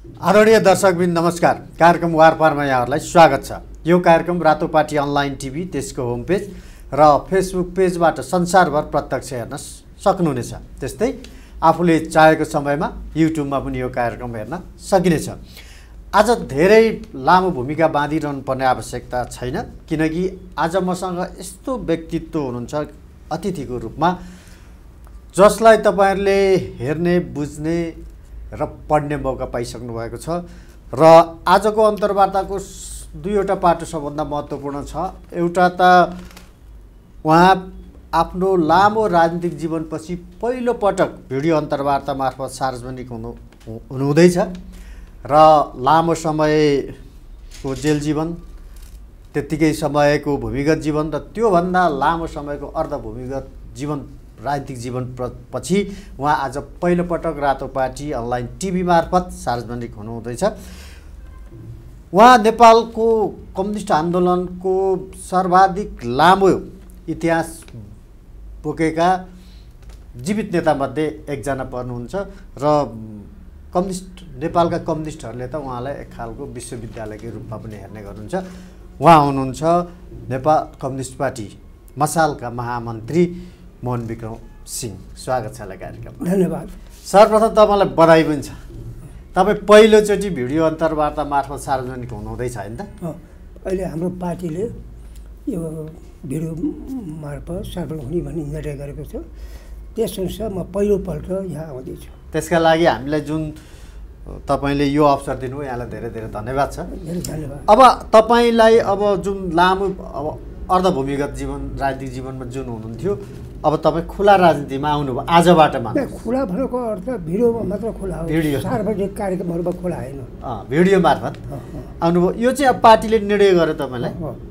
आदरणीय दर्शकबिन नमस्कार। कार्यक्रम वारपारमा यहाँहरूलाई स्वागत छ। यो कार्यक्रम रातोपाटी अनलाइन टिभी त्यसको होम पेज र फेसबुक पेजबाट संसारभर प्रत्यक्ष हेर्न सक्नुहुनेछ। त्यस्तै आफूले चाहेको समयमा युट्युबमा पनि यो कार्यक्रम हेर्न सकिनेछ। आज धेरै लामो भूमिका बाँधिरहनु पर्ने आवश्यकता छैन, किनकि आज मसँग यस्तो व्यक्तित्व हुनुहुन्छ अतिथिको रूपमा, जसलाई तपाईहरुले हेर्ने, बुझ्ने र पढ्ने मौका पाइसक्नु भएको छ। र आजको अन्तर्वार्ताको दुईवटा पाटो सबभन्दा महत्त्वपूर्ण छ। एउटा त उहाँ आफ्नो लामो राजनीतिक जीवनपछि पहिलो पटक भिडियो अन्तर्वार्ता मार्फत सार्वजनिक हुनुहुँदैछ र लामो समयको जेल जीवन, त्यतिकै समयको भूमिगत जीवन र त्योभन्दा लामो समयको अर्धभूमिगत जीवन, राजनीतिक जीवन पछि उहाँ आज पहिलोपटक रातोपाटी अनलाइन टिभी मार्फत सार्वजनिक हुनुहुँदैछ। उहाँ नेपालको कम्युनिस्ट आन्दोलनको सर्वाधिक लामो इतिहास बोकेका जीवित नेतामध्ये एकजना पर्नुहुन्छ र नेपालका कम्युनिस्टहरूले त उहाँलाई एक खालको विश्वविद्यालयकै रूपमा पनि हेर्ने गर्नुहुन्छ। उहाँ हुनुहुन्छ नेपाल कम्युनिस्ट पार्टी मसालका महामन्त्री मोहन विक्रम सिंह। स्वागत छ कार्यक्रममा। धन्यवाद। सर्वप्रथम तपाईँलाई बधाई पनि छ। तपाईँ पहिलोचोटि भिडियो अन्तर्वार्ता मार्फत सार्वजनिक हुनुहुँदैछ होइन त? अहिले हाम्रो पार्टीले यो भिडियो मार्फत सार्वजनिक हुने भन्ने निर्णय गरेको छ। त्यसअनुसार म पहिलोपल्ट यहाँ आउँदैछु। त्यसका लागि हामीलाई जुन तपाईले यो अवसर दिनुभयो, यहाँलाई धेरै धेरै धन्यवाद छ। धेरै धन्यवाद। अब तपाईलाई अब जुन लामो अर्धभूमिगत जीवन, राजनीतिक जीवनमा जुन हुनुहुन्थ्यो, अब तपाईँ खुला राजनीतिमा आउनुभयो आजबाट मात्र। खुला भनेको अर्थ भिडियोमा मात्र खुला हो, भिडियो सार्वजनिक कार्यक्रमहरूमा खुला होइन। भिडियो मार्फत आउनुभयो। यो चाहिँ अब पार्टीले निर्णय गर्यो तपाईँलाई?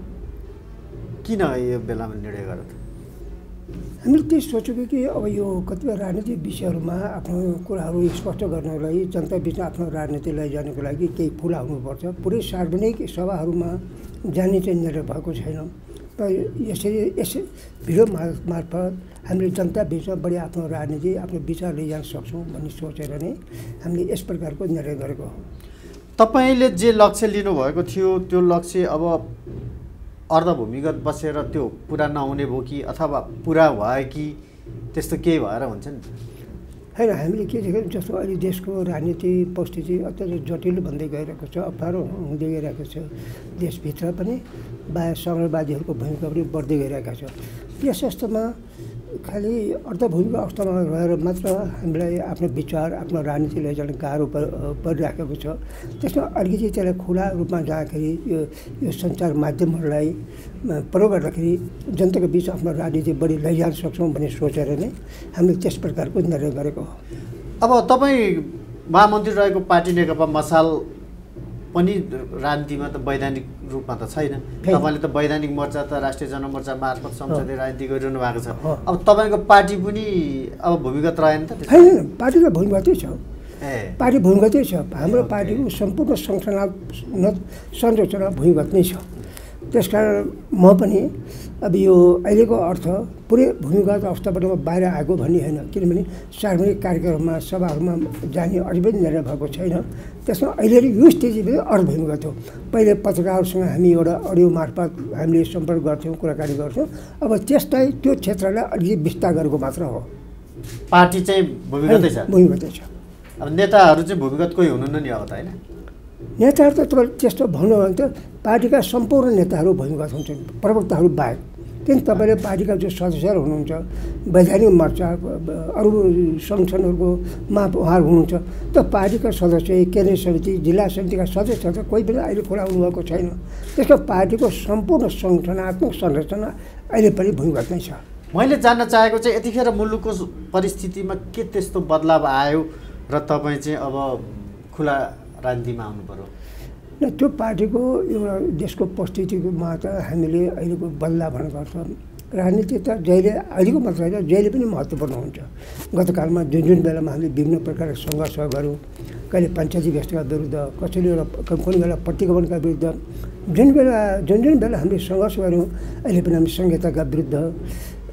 किन यो बेलामा निर्णय गर्यो? हामीले त्यही सोचेको कि अब यो कतिपय राजनीतिक विषयहरूमा आफ्नो कुराहरू स्पष्ट गर्नलाई, जनता बिचमा आफ्नो राजनीति लैजानको लागि केही खुला हुनुपर्छ। पुरै सार्वजनिक सभाहरूमा जाने चाहिँ निर्णय भएको छैन। र यसै भिडियो मार्फत हामीले जनता बिचमा बढी आफ्नो राजनीति, आफ्नो विचार लैजान सक्छौँ भन्ने सोचेर नै हामीले यस प्रकारको निर्णय गरेको हो। तपाईँले जे लक्ष्य लिनुभएको थियो त्यो लक्ष्य अब अर्धभूमिगत बसेर त्यो पुरा नहुने भयो कि अथवा पुरा भयो कि त्यस्तो केही भएर हुन्छ नि? होइन, हामीले के देख्यौँ, जस्तो अहिले देशको राजनीतिक परिस्थिति अत्यन्तै जटिल भन्दै गइरहेको छ, अप्ठ्यारो हुँदै गइरहेको छ। देशभित्र पनि बाह्य सङ्घर्षवादीहरूको भूमिका पनि बढ्दै गइरहेका छ। यस अवस्थामा खालि अर्धभूमिगत अवस्थामा रहेर मात्र हामीलाई आफ्नो विचार, आफ्नो राजनीति लैजान गाह्रो परिराखेको छ। त्यसमा अलिकति त्यसलाई खुला रूपमा जाँदाखेरि यो सञ्चार माध्यमहरूलाई प्रयोग गर्दाखेरि जनताको बिच आफ्नो राजनीति बढी लैजान सक्छौँ भन्ने सोचेर नै हामीले त्यस प्रकारको निर्णय गरेको हो। अब तपाईँ महामन्त्री रहेको पार्टी नेकपा मसाल पनि राजनीतिमा त वैधानिक रूपमा त छैन। तपाईँले त वैधानिक मोर्चा त राष्ट्रिय जनमोर्चा मार्फत संसदीय राजनीति गरिरहनु भएको छ। अब तपाईँको पार्टी पनि अब भूमिगत रहेन त? होइन, पार्टी त भूमिगतै छ। पार्टी भूमिगतै छ। हाम्रो पार्टीको सम्पूर्ण संरचना भूमिगत नै छ। त्यसकारण म पनि अब यो अहिलेको अर्थ पुरै भूमिगत अवस्थाबाट म बाहिर आएको भन्ने होइन, किनभने सार्वजनिक कार्यक्रममा, सभाहरूमा जाने अझै पनि निर्णय भएको छैन। त्यसमा अहिले यो स्थिति पनि अर्धभूमिगत हो। पहिले पत्रकारहरूसँग हामी एउटा अडियो मार्फत हामीले सम्पर्क गर्थ्यौँ, कुराकानी गर्थ्यौँ। अब त्यसलाई त्यो क्षेत्रलाई अलिकति विस्तार गरेको मात्र हो। पार्टी चाहिँ भूमिगतै छ? भूमिगतै छ। अब नेताहरू चाहिँ भूमिगत कोही हुनुहुन्न नि अब त? होइन, नेताहरू त तपाईँले त्यस्तो भन्नु भने त पार्टीका सम्पूर्ण नेताहरू भूमिगत हुन्छन्, प्रवक्ताहरू बाहेक। किन तपाईँले पार्टीका जो सदस्यहरू हुनुहुन्छ, वैधानिक मोर्चा, अरू सङ्गठनहरूको उहाँहरू हुनुहुन्छ, त पार्टीका सदस्य, केन्द्रीय समिति, जिल्ला समितिका सदस्यहरू त कोही पनि अहिले खुला हुनुभएको छैन। त्यसको पार्टीको सम्पूर्ण सङ्गठनात्मक संरचना अहिले पनि भूमिगत नै छ। मैले जान्न चाहेको चाहिँ यतिखेर मुलुकको परिस्थितिमा के त्यस्तो बदलाव आयो र तपाईँ चाहिँ अब खुला राजनीतिमा आउनु पर्यो? न, त्यो पार्टीको एउटा देशको परिस्थितिमा त हामीले अहिलेको बदलाव भनेको अर्थ राजनीति त जहिले अहिलेको मात्र होइन, जहिले पनि महत्त्वपूर्ण हुन्छ। गतकालमा जुन बेलामा हामीले विभिन्न प्रकारको सङ्घर्ष गऱ्यौँ, कहिले पञ्चायती व्यवस्थाका विरुद्ध, कसैले एउटा कुनै बेला प्रतिगमनका विरुद्ध, जुन बेला हामीले सङ्घर्ष गऱ्यौँ, अहिले पनि हामी संहिताका विरुद्ध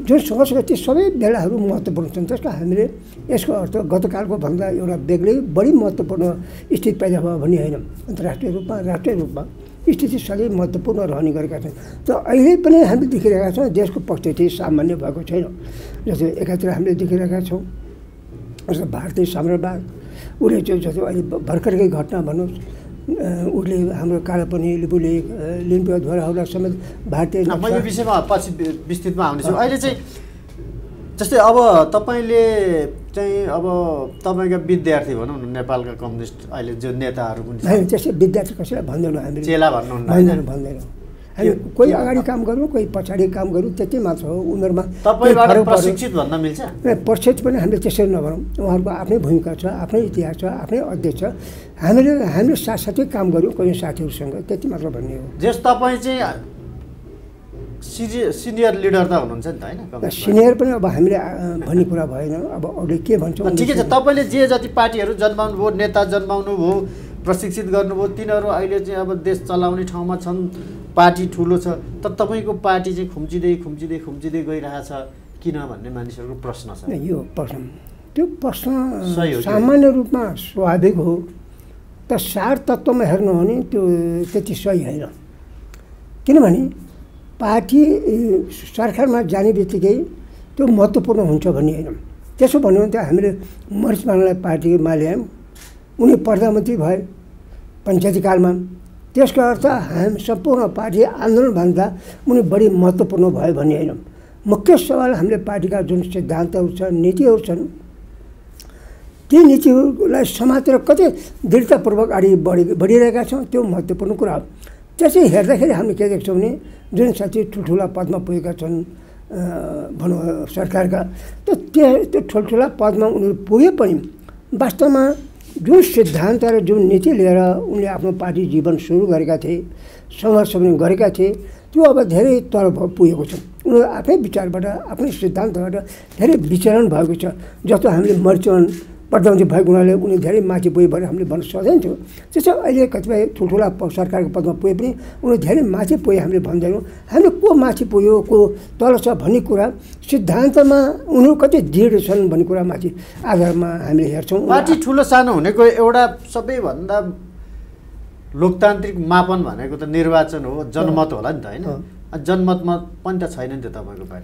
जुन सङ्घर्ष ती सबै बेलाहरू महत्त्वपूर्ण छन्। त्यसको हामीले यसको अर्थ गतकालको भन्दा एउटा बेग्लै बढी महत्त्वपूर्ण स्थिति पैदा भयो भन्ने होइन। अन्तर्राष्ट्रिय रूपमा राष्ट्रिय रूपमा स्थिति सधैँ महत्त्वपूर्ण रहने गरेका छन्। तर अहिले पनि हामीले देखिरहेका छौँ देशको परिस्थिति सामान्य भएको छैन। जस्तो एकातिर हामीले देखिरहेका छौँ जस्तो भारतीय साम्राज्यवाद उसले चाहिँ जस्तो अहिले भर्खरकै घटना भन्नुहोस् उसले हाम्रो कालापानी लिपुलेक लिम्पियाद्वाराहरूलाई समेत भारतीय म यो विषयमा पछि विस्तृतमा आउनेछु। अहिले चाहिँ जस्तै अब तपाईँले चाहिँ अब तपाईँका विद्यार्थी भनौँ न नेपालका कम्युनिस्ट अहिले जो नेताहरू पनि त्यस्तै विद्यार्थी कसैलाई भन्दैनौँ हामीले चेला भन्नुहुन्न भन्दैनौँ हामी कोही अगाडि काम गरौँ कोही पछाडि काम गरौँ त्यति मात्र हो। उनीहरूमा तपाईँबाट प्रशिक्षित भन्न मिल्छ प्रशिक्षित पनि हामीले त्यसरी नगरौँ। उहाँहरूको आफ्नै भूमिका छ आफ्नै इतिहास छ आफ्नै अध्यक्ष छ। हामीले साथसाथै काम गऱ्यौँ कोही साथीहरूसँग त्यति मात्र भन्ने हो। जस तपाईँ चाहिँ सिनियर लिडर त हुनुहुन्छ नि त होइन? सिनियर पनि अब हामीले भन्ने कुरा भएन। अब अरूले के भन्छ ठिकै छ। तपाईँले जे जति पार्टीहरू जन्माउनु भयो नेता जन्माउनु भयो प्रशिक्षित गर्नुभयो तिनीहरू अहिले चाहिँ अब देश चलाउने ठाउँमा छन् पार्टी ठुलो छ। तर तपाईँको पार्टी चाहिँ खुम्चिँदै गइरहेछ किन भन्ने मानिसहरूको प्रश्न छ। यो प्रश्न त्यो प्रश्न सामान्य रूपमा स्वाभाविक हो। त सार तत्त्वमा हेर्नु हो भने त्यो त्यति सही होइन। किनभने पार्टी सरकारमा जाने बित्तिकै त्यो महत्त्वपूर्ण हुन्छ भन्ने होइन। त्यसो भन्यो भने त हामीले मरिस मानलाई पार्टीमा ल्यायौँ उनी प्रधानमन्त्री भए पञ्चायतीकालमा। त्यसको अर्थ हामी सम्पूर्ण पार्टी आन्दोलनभन्दा उनी बढी महत्त्वपूर्ण भयो भन्ने होइन। मुख्य सवाल हामीले पार्टीका जुन सिद्धान्तहरू छन् नीतिहरू छन् ती नीतिहरूलाई समातेर कति दृढतापूर्वक अगाडि बढिरहेका छौँ त्यो महत्त्वपूर्ण कुरा हो। त्यसै हेर्दाखेरि हामीले के देख्छौँ भने जुन साथी ठुल्ठुला पदमा पुगेका छन् भनौँ सरकारका त्यो ठुल्ठुला पदमा उनीहरू पुगे पनि वास्तवमा जुन सिद्धान्त र जुन नीति लिएर उनले आफ्नो पार्टी जीवन सुरु गरेका थिए सङ्घर्ष पनि गरेका थिए त्यो अब धेरै तल पुगेको छ। उनीहरू आफ्नै विचारबाट आफ्नै सिद्धान्तबाट धेरै विचरण भएको छ। जस्तो हामीले मरिचन प्रधानमन्त्री भएको हुनाले उनी धेरै माथि पुगे भनेर हामीले भन्न सक्दैनथ्यौँ। त्यसो अहिले कतिपय ठुल्ठुला सरकारको पदमा पुगे पनि उनीहरू धेरै माथि पुगे हामीले भन्दैनौँ। हामीले को माथि पुग्यो को तल छ भन्ने कुरा सिद्धान्तमा उनीहरू कति दृढ छन् भन्ने कुरा माथि आधारमा हामीले हेर्छौँ। पार्टी ठुलो सानो हुनेको एउटा सबैभन्दा लोकतान्त्रिक मापन भनेको त निर्वाचन हो जनमत होला नि त होइन? जनमतमा पनि त छैन नि त तपाईँको पार्टी।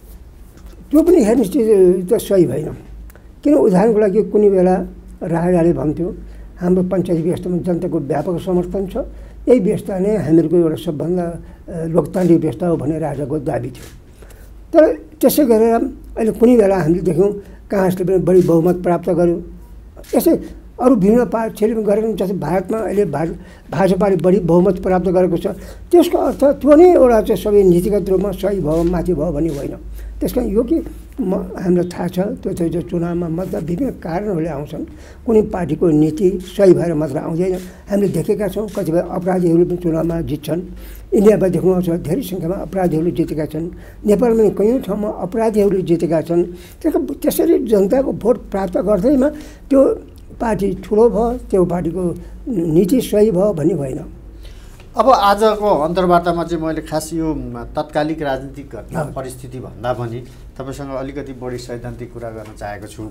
त्यो पनि हेर्नु त सही भएन। किन उदाहरणको लागि कुनै बेला राजाले भन्थ्यो हाम्रो पञ्चायती व्यवस्थामा जनताको व्यापक समर्थन छ यही व्यवस्था नै हामीहरूको एउटा सबभन्दा लोकतान्त्रिक व्यवस्था हो भन्ने राजाको दाबी थियो। तर त्यसै गरेर अहिले कुनै बेला हामीले देख्यौँ काङ्ग्रेसले पनि बढी बहुमत प्राप्त गर्यो। यसै अरू विभिन्न पार्टीले पनि गरेको जस्तै भारतमा अहिले भाजपाले बढी बहुमत प्राप्त गरेको छ। त्यसको अर्थ त्यो नै एउटा चाहिँ सबै नीतिगत रूपमा सही भयो माथि भयो भन्ने होइन। त्यस कारण यो कि हामीलाई थाहा छ त्यो चुनावमा मतलब विभिन्न कारणहरूले आउँछन्। कुनै पार्टीको नीति सही भएर मात्र आउँदैन। हामीले देखेका छौँ कतिपय अपराधीहरू पनि चुनावमा जित्छन्। इन्डियामा देख्नुहुन्छ धेरै सङ्ख्यामा अपराधीहरू जितेका छन्। नेपालमा पनि कयौँ ठाउँमा अपराधीहरूले जितेका छन्। त्यसरी जनताको भोट प्राप्त गर्दैमा त्यो पार्टी ठुलो भयो त्यो पार्टीको नीति सही भयो भन्ने होइन। अब आजको अन्तर्वार्तामा चाहिँ मैले खास यो तत्कालिक राजनीतिक घटना परिस्थिति भन्दा पनि तपाईँसँग अलिकति बढी सैद्धान्तिक कुरा गर्न चाहेको छु।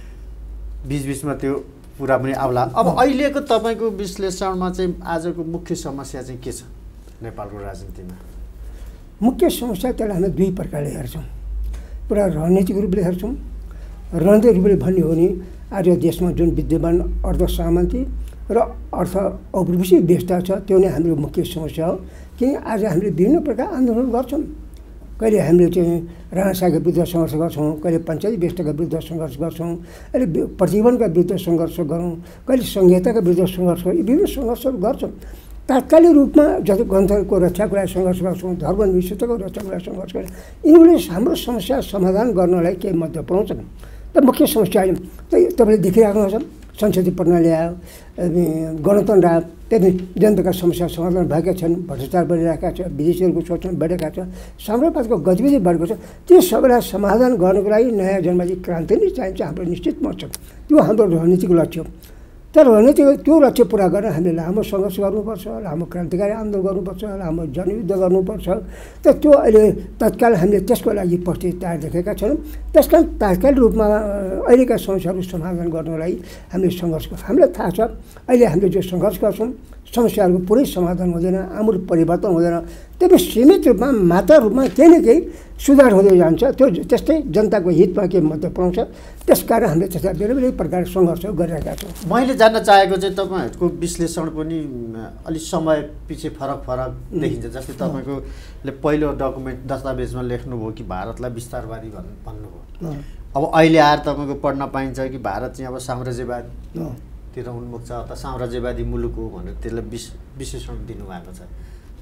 बिचबिचमा त्यो कुरा पनि आउला। अब अहिलेको तपाईँको विश्लेषणमा चाहिँ आजको मुख्य समस्या चाहिँ के छ नेपालको राजनीतिमा? मुख्य समस्या त्यसलाई हामी दुई प्रकारले हेर्छौँ। पुरा रणनीतिक रूपले हेर्छौँ। रणनीतिक रूपले भन्ने हो भने आज देशमा जुन विद्यमान अर्ध सामन्ती र अर्थ औपनिवेशिक व्यवस्था छ त्यो नै हाम्रो मुख्य समस्या हो। किन आज हामीले विभिन्न प्रकार आन्दोलन गर्छौँ। कहिले हामीले चाहिँ राणाशाहीको विरुद्ध सङ्घर्ष गर्छौँ कहिले पञ्चायती व्यवस्थाका विरुद्ध सङ्घर्ष गर्छौँ अहिले प्रतिबन्धका विरुद्ध सङ्घर्ष गरौँ कहिले संहिताका विरुद्ध सङ्घर्ष विभिन्न सङ्घर्षहरू गर्छौँ। तात्कालिक रूपमा जति गणतन्त्रको रक्षाको लागि सङ्घर्ष गर्छौँ धर्मनिरपेक्षताको रक्षाको लागि सङ्घर्ष गर्छौँ। यिनीहरूले हाम्रो समस्या समाधान गर्नलाई केही मद्दत पुऱ्याउँछन्। त मुख्य समस्या आयो तपाईँले देखिराख्नुहुन्छ संसदीय प्रणाली आयो गणतन्त्र आयो त्यहाँदेखि जनताका समस्या समाधान भएका छन्। भ्रष्टाचार बढिरहेका छ विदेशीहरूको शोषण बढेका छ साम्राज्यवादको गतिविधि बढेको छ। त्यो सबैलाई समाधान गर्नको लागि नयाँ जनवादी क्रान्ति नै चाहिन्छ हाम्रो निश्चित मत छ। त्यो हाम्रो रणनीतिको लक्ष्य हो। तर भने त्यो लक्ष्य पुरा गर्न हामीले लामो सङ्घर्ष गर्नुपर्छ, लामो क्रान्तिकारी आन्दोलन गर्नुपर्छ, लामो जनयुद्ध गर्नुपर्छ। त त्यो अहिले तत्काल हामीले त्यसको लागि प्रस्तुति तयार देखेका छौँ। त्यस कारण तात्कालिक रूपमा अहिलेका समस्याहरू समाधान गर्नलाई हामीले सङ्घर्ष गर्छौँ। हामीलाई थाहा छ अहिले हामीले जो सङ्घर्ष गर्छौँ समस्याहरूको पुरै समाधान हुँदैन, आमूल परिवर्तन हुँदैन, त्यही सीमित रूपमा मात्र रूपमा केही न केही सुधार हुँदै जान्छ। त्यो त्यस्तै जनताको हितमा केही महत्त्व पाउँछ। त्यसकारण हामीले त्यस्ता बेला बेला प्रकार सङ्घर्ष गरिरहेका छौँ। मैले जान्न चाहेको चाहिँ तपाईँहरूको विश्लेषण पनि अलिक समय पछि फरक देखिन्छ। जस्तै तपाईँकोले पहिलो डकुमेन्ट दस्तावेजमा लेख्नुभयो कि भारतलाई विस्तारवादी भन्नुभयो। अब अहिले आएर तपाईँको पढ्न पाइन्छ कि भारत चाहिँ अब साम्राज्यवादतिर उन्मुख छ अथवा साम्राज्यवादी मुलुक हो भनेर त्यसलाई विशेषण दिनुभएको छ।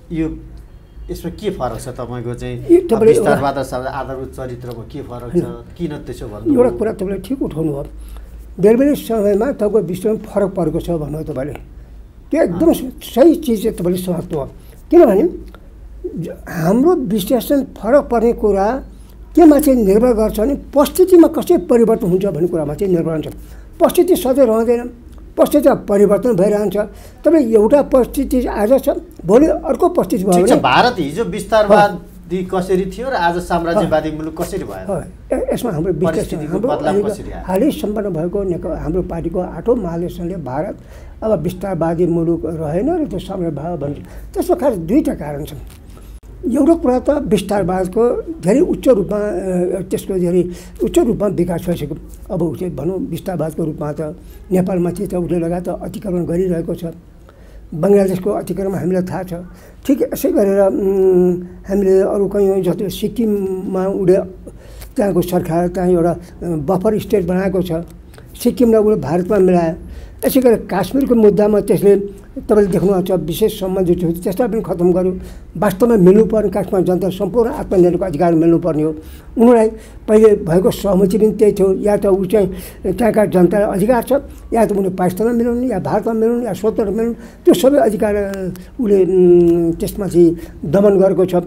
यसमा के फरक छ तपाईँको चाहिँ विस्तारवाद आधारभूत चरित्रमा के फरक छ, किन त्यसो भन्नु? एउटा कुरा तपाईँले ठिक उठाउनु हो। बेला समयमा तपाईँको विश्लेषण फरक परेको छ भन्नु तपाईँले, त्यो एकदम सही चिज चाहिँ तपाईँले समाप्त हो। किनभने हाम्रो विश्लेषण फरक पर्ने कुरा केमा चाहिँ निर्भर गर्छ भने परिस्थितिमा कसरी परिवर्तन हुन्छ भन्ने कुरामा चाहिँ निर्भर हुन्छ। परिस्थिति सधैँ रहँदैन, परिस्थिति परिवर्तन भइरहन्छ। तपाईँ एउटा परिस्थिति आज छ, भोलि अर्को परिस्थिति भयो भने भारत हिजो विस्तारवादी कसरी थियो र आज साम्राज्यवादी मुलुक कसरी भयो? यसमा हाम्रो विश्लेषण हालै सम्पन्न भएको हाम्रो पार्टीको 8औं महाधिवेशनले भारत अब विस्तारवादी मुलुक रहेन र त्यो साम्राज्यवाद भन्छ। त्यसमा खास दुईवटा कारण छन्। एउटा कुरा त विस्तारवादको धेरै उच्च रूपमा त्यसको धेरै उच्च रूपमा विकास भइसक्यो। अब उसले भनौँ विस्तारवादको रूपमा त नेपालमा चाहिँ त उसले लगातार अतिक्रमण गरिरहेको छ। बङ्गलादेशको अतिक्रमण हामीलाई थाहा छ। ठिक यसै गरेर हामीले अरू कहीँ जस्तो सिक्किममा उसले त्यहाँको सरकार त्यहाँ एउटा बफर स्टेट बनाएको छ। सिक्किमलाई उसले भारतमा मिलायो। यसै गरी काश्मीरको मुद्दामा त्यसले तपाईँले देख्नुहुन्छ विशेष सम्बन्धित थियो, त्यसलाई पनि खत्तम गर्यो। वास्तवमा मिल्नुपर्ने काश्मीर जनता सम्पूर्ण आत्मनिर्भरको अधिकार मिल्नुपर्ने हो। उनीहरूलाई पहिले भएको सहमति पनि त्यही थियो, या त ऊ चाहिँ त्यहाँका जनतालाई अधिकार छ, या त उनीहरू पाकिस्तानमा मिलाउनु, या भारतमा मिलाउनु, या स्वतन्त्र मिलाउनु, त्यो सबै अधिकार उसले त्यसमा चाहिँ दमन गरेको छ।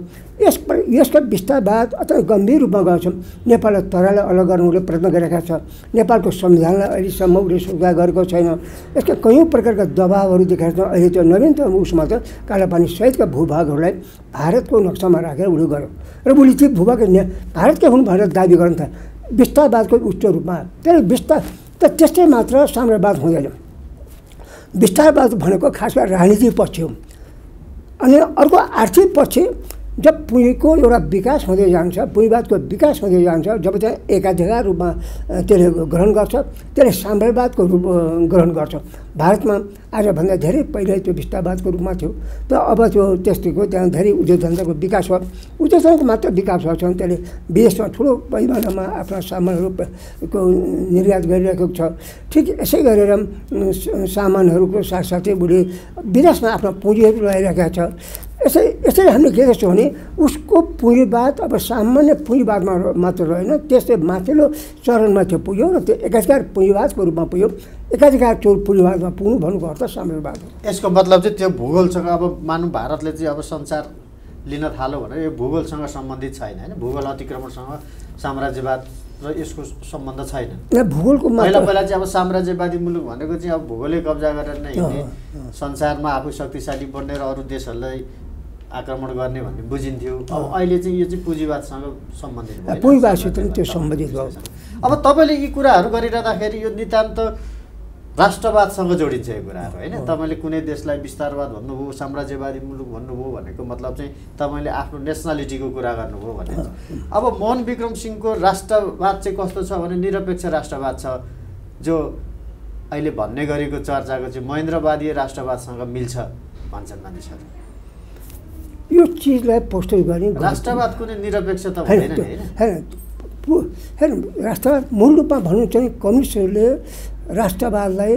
यसका विस्तारवाद अत्यन्त गम्भीर रूपमा गएको छ। नेपाललाई तराईलाई अलग गर्न उसले प्रयत्न गरेका छ। नेपालको संविधानलाई अहिलेसम्म उसले सुधार गरेको छैन। यसका कयौँ प्रकारका दबावहरू देखाएको छ। अहिले त्यो नवीनतम उसमा त कालापानी सहितका भूभागहरूलाई भारतको नक्सामा राखेर उसले गर्यो र उसले चाहिँ भूभाग भारतकै हुन् भनेर दाबी गर्न थाल्यो विस्तारवादको उच्च रूपमा। तर विस्तार त त्यस्तै मात्र साम्राज्यवाद हुँदैन। विस्तारवाद भनेको खास गरी राजनीतिक पक्ष हो। अनि अर्को आर्थिक पक्ष जब पुँजीको एउटा विकास हुँदै जान्छ, पुँजीवादको विकास हुँदै जान्छ, जब चाहिँ एकाधिकार रूपमा त्यसले ग्रहण गर्छ, त्यसले साम्राज्यवादको रूप ग्रहण गर्छ। भारतमा आजभन्दा धेरै पहिले त्यो विस्तारवादको रूपमा थियो। तर अब त्यो त्यस्तोको त्यहाँ धेरै उद्योग धन्दाको विकास भयो। उद्योग धन्दाको मात्र विकास भएको छ। त्यसले विदेशमा ठुलो परिमाणमा आफ्ना सामानहरूको निर्यात गरिरहेको छ। ठिक यसै गरेर सामानहरूको साथसाथै उसले विदेशमा आफ्ना पुँजीहरू लगाइरहेका छ। यसरी हामीले के देख्छौँ भने उसको पुँजीवाद अब सामान्य पुँजीवादमा मात्र रहेन, त्यस्तै माथिल्लो चरणमा त्यो पुग्यो र त्यो एकाधिकार पुँजीवादको रूपमा पुग्यो। एकाधिकार पुँजीवादमा पुग्नु भन्नुको अर्थ साम्राज्यवाद हो। यसको मतलब चाहिँ त्यो भूगोलसँग अब मानौँ भारतले चाहिँ अब संसार लिन थाल्यो भने यो भूगोलसँग सम्बन्धित छैन होइन? भूगोल अतिक्रमणसँग साम्राज्यवाद र यसको सम्बन्ध छैन। भूगोलको पहिला चाहिँ अब साम्राज्यवादी मुलुक भनेको चाहिँ अब भूगोलै कब्जा गरेर नै हिँड्ने, संसारमा आफू शक्तिशाली बन्ने र अरू देशहरूलाई आक्रमण गर्ने भन्ने बुझिन्थ्यो। अब अहिले चाहिँ यो चाहिँ पुँजीवादसँग सम्बन्धित भयो। पुँजीवादसित त्यो सम्बन्धित भयो। अब तपाईँले यी कुराहरू गरिरहँदाखेरि यो नितान्त राष्ट्रवादसँग जोडिन्छ यो कुराहरू होइन? तपाईँले कुनै देशलाई विस्तारवाद भन्नुभयो, साम्राज्यवादी मुलुक भन्नुभयो भनेको मतलब चाहिँ तपाईँले आफ्नो नेसनालिटीको कुरा गर्नुभयो भने। अब मोहन विक्रम सिंहको राष्ट्रवाद चाहिँ कस्तो छ भने निरपेक्ष राष्ट्रवाद छ, जो अहिले भन्ने गरेको चर्चाको चाहिँ महेन्द्रवादी राष्ट्रवादसँग मिल्छ भन्छन् मानिसहरू। यो चिजलाई पोस्टर गर्ने राष्ट्रवाद कुनै निरपेक्ष त हुँदैन नि होइन? राष्ट्रवाद मूल रूपमा भन्नु चाहिँ कम्युनिस्टहरूले राष्ट्रवादलाई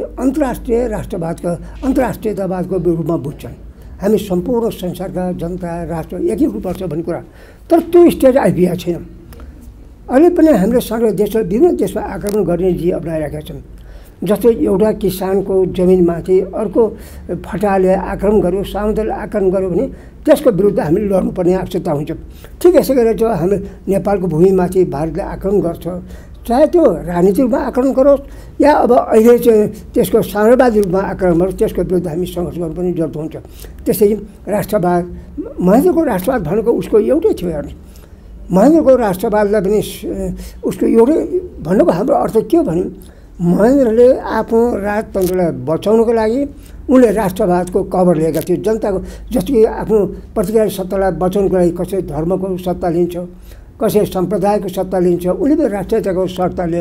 अन्तर्राष्ट्रियतावादको रूपमा बुझ्छन्। हामी सम्पूर्ण संसारका जनता राष्ट्र एकै हुनुपर्छ भन्ने कुरा। तर त्यो स्टेज आइपुगेको छैन। अहिले पनि हामीले सानो देशलाई विभिन्न देशमा आक्रमण गर्ने जी अप्नाइरहेका छन्। जस्तै एउटा किसानको जमिनमाथि अर्को फटाले आक्रमण गर्यो, सामुदायिक आक्रमण गर्यो भने त्यसको विरुद्ध हामीले लड्नुपर्ने आवश्यकता हुन्छ। ठिक यसै गरेर जो हामी नेपालको भूमिमाथि भारतले आक्रमण गर्छ, चाहे त्यो राजनीतिक रूपमा आक्रमण गरोस् या अब अहिले चाहिँ त्यसको साम्राज्यवादी रूपमा आक्रमण गरोस्, त्यसको विरुद्ध हामी सङ्घर्ष गर्नु पनि जरुरत हुन्छ। त्यसै राष्ट्रवाद, महेन्द्रको राष्ट्रवाद भनेको उसको एउटै थियो हेर्नु। महेन्द्रको राष्ट्रवादलाई पनि उसको एउटै भन्नुको हाम्रो अर्थ के हो भने महेन्द्रले आफ्नो राजतन्त्रलाई बचाउनको लागि उनले राष्ट्रवादको कभर लिएका थिए। जनताको जस्तो कि आफ्नो प्रतिक्रिया सत्तालाई बचाउनको लागि कसै धर्मको सत्ता लिन्छ, कसै सम्प्रदायको सत्ता लिन्छ, उनले पनि राष्ट्रियताको सत्ताले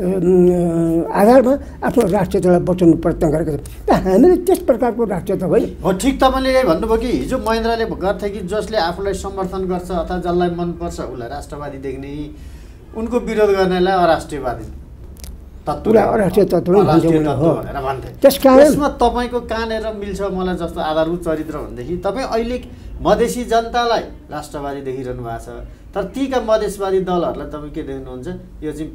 आधारमा आफ्नो राष्ट्रियतालाई बचाउनु प्रयत्न गरेका छन्। त हामीले त्यस प्रकारको राष्ट्रियता होइन हो। ठिक तपाईँले यही भन्नुभयो कि हिजो महेन्द्रले गर्थे कि जसले आफूलाई समर्थन गर्छ अथवा जसलाई मनपर्छ उसलाई राष्ट्रवादी देख्ने, उनको विरोध गर्नेलाई अराष्ट्रियवादी अराष्ट्रिय तत्त्व भनेर भन्थे। त्यसमा तपाईँको कहाँनिर मिल्छ मलाई जस्तो आधारभूत चरित्र भनेदेखि तपाईँ अहिले मधेसी जनतालाई राष्ट्रवादी देखिरहनु भएको छ, तर तीका मधेसवादी दलहरूलाई तपाईँ के देख्नुहुन्छ? यो चाहिँ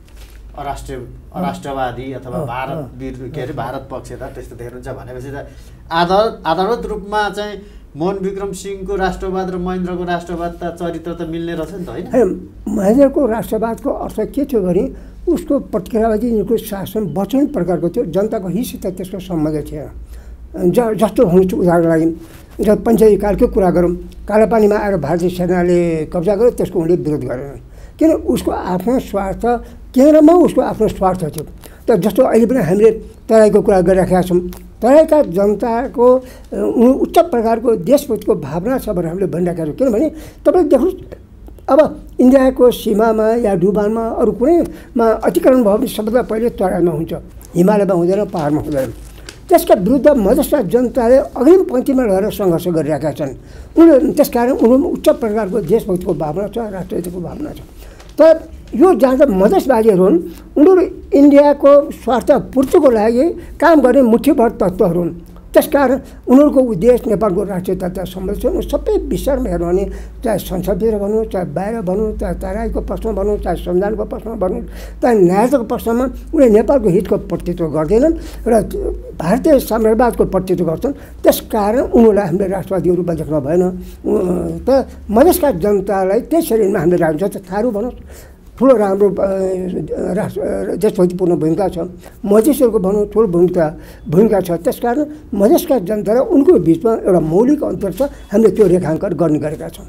अराष्ट्रवादी अथवा भारत के अरे भारत पक्षता त्यस्तो देख्नुहुन्छ भनेपछि त आधारभूत रूपमा चाहिँ मोहन विक्रम सिंहको राष्ट्रवाद र महेन्द्रको राष्ट्रवाद त चरित्र त मिल्ने रहेछ नि त होइन? महेन्द्रको राष्ट्रवादको अर्थ के थियो भने उसको प्रतिक्रियावादीको शासन बचाउने प्रकारको थियो। जनताको हितसित त्यसको सम्बन्ध थिएन। जस्तो हुनु उदाहरणको लागि जब पञ्चायती कालकै कुरा गरौँ, कालापानीमा आएर भारतीय सेनाले कब्जा गर्यो, त्यसको उनले विरोध गरेन। किन? उसको आफ्नो स्वार्थ केन्द्रमा उसको आफ्नो स्वार्थ थियो। तर जस्तो अहिले पनि हामीले तराईको कुरा गरिराखेका छौँ, तराईका जनताको उच्च प्रकारको देशभक्तिको भावना छ भनेर हामीले भनिरहेका छौँ। किनभने तपाईँले देख्नुहोस् अब इन्डियाको सीमामा या डुबानमा अरू कुनैमा अतिक्रमण भयो भने सबभन्दा पहिले तराईमा हुन्छ, हिमालयमा हुँदैन, पहाडमा हुँदैन। त्यसका विरुद्ध मधेसका जनताले अग्रिम पङ्क्तिमा रहेर सङ्घर्ष गरिरहेका छन्। उनीहरू त्यसकारण उनीहरूमा उच्च प्रकारको देशभक्तिको भावना छ, राष्ट्रियताको भावना छ। तर यो जहाँ चाहिँ मधेसवादीहरू हुन्, उनीहरू इन्डियाको स्वार्थ पूर्तिको लागि काम गर्ने मुठीभर तत्त्वहरू हुन्। त्यसकारण उनीहरूको उद्देश्य नेपालको राष्ट्रियता सम्बन्ध छ। सबै विषयमा हेर्नु भने चाहे संसदभित्र भनौँ, चाहे बाहिर भनौँ, चाहे तराईको प्रश्न भनौँ, चाहे संविधानको प्रश्न भनौँ, चाहे न्यायको प्रश्नमा उनीहरूले नेपालको हितको प्रतिनिधित्व गर्दैनन् र भारतीय साम्राज्यवादको प्रतिनिधित्व गर्छन्। त्यसकारण उनीहरूलाई हामीले राष्ट्रवादीको रूपमा देख्न भएन। त मधेसका जनतालाई त्यही श्रेणीमा हामीले राख्नु जस्तो थारू भनौँ ठुलो राम्रो देशभक्तिपूर्ण भूमिका छ, मधेसहरूको भनौँ ठुलो भूमिका छ। त्यसकारण मधेसका जनता र उनको बिचमा एउटा मौलिक अन्तर छ, हामीले त्यो रेखाङ्कन गर्ने गरेका छौँ।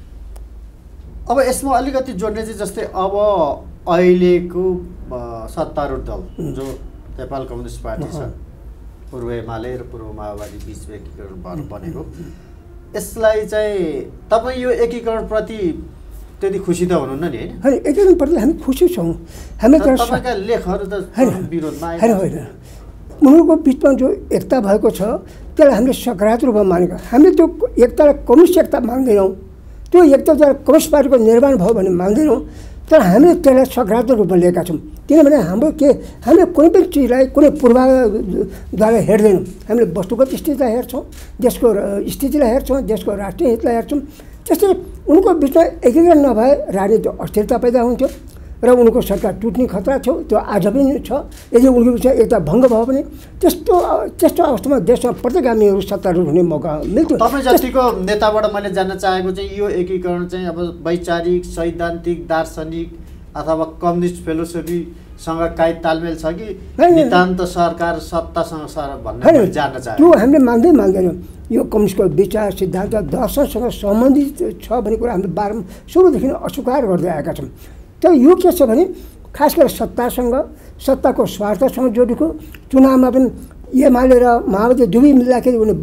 अब यसमा अलिकति जोड्ने चाहिँ जस्तै अब अहिलेको सत्तारूढ दल जो नेपाल कम्युनिस्ट पार्टी छ, पूर्व एमाले र पूर्व माओवादी बिचमा एकीकरण बनेको, यसलाई चाहिँ तपाईँ यो एकीकरणप्रति त्यति खुसी त हुनुहुन्न नि होइन? एकीकरणप्रति हामी खुसी छौँ। हामी तपाईँका लेखहरू त विरोधमा होइन, उनीहरूको बिचमा जो एकता भएको छ त्यसलाई हामीले सकारात्मक रूपमा मानेको। हामीले त्यो एकतालाई कम्युनिस्ट एकता मान्दैनौँ, त्यो एकताद्वारा कम्युनिस्ट पार्टीको निर्माण भयो भने मान्दैनौँ। तर हामीले त्यसलाई सकारात्मक रूपमा लिएका छौँ। किनभने हाम्रो हामीले कुनै पनि चिजलाई कुनै पूर्वाधारद्वारा हेर्दैनौँ। हामीले वस्तुगत स्थितिलाई हेर्छौँ, देशको स्थितिलाई हेर्छौँ, देशको राष्ट्रिय हितलाई हेर्छौँ। त्यस्तै उनको बिचमा एकीकरण नभए राजनीतिक अस्थिरता पैदा हुन्थ्यो र उनको सरकार टुट्ने खतरा थियो। त्यो आज पनि छ। यदि उनको बिचमा एकता भङ्ग भयो भने त्यस्तो अवस्थामा देशमा प्रतिगामीहरू सत्तारूढ हुने मौका मिल्थ्यो। तपाईँ जतिको नेताबाट मैले जान्न चाहेको चाहिँ यो एकीकरण चाहिँ अब वैचारिक, सैद्धान्तिक, दार्शनिक अथवा कम्युनिस्ट फिलोसफीसँग काहीँ तालमेल छ कि नितान्त सरकार सत्तासँग सर भन्ने जान्न चाहे? त्यो हामीले मान्दैनौँ। यो कम्युनिस्टको विचार, सिद्धान्त, दर्शनसँग सम्बन्धित छ भन्ने कुरा हामीले बारम्बार सुरुदेखि अस्वीकार गर्दै आएका छौँ। तर यो के छ भने खास गरेर सत्ताको स्वार्थसँग जोडेको चुनावमा पनि एमाले र माओवादी दुवै मिल्दाखेरि उनीहरूले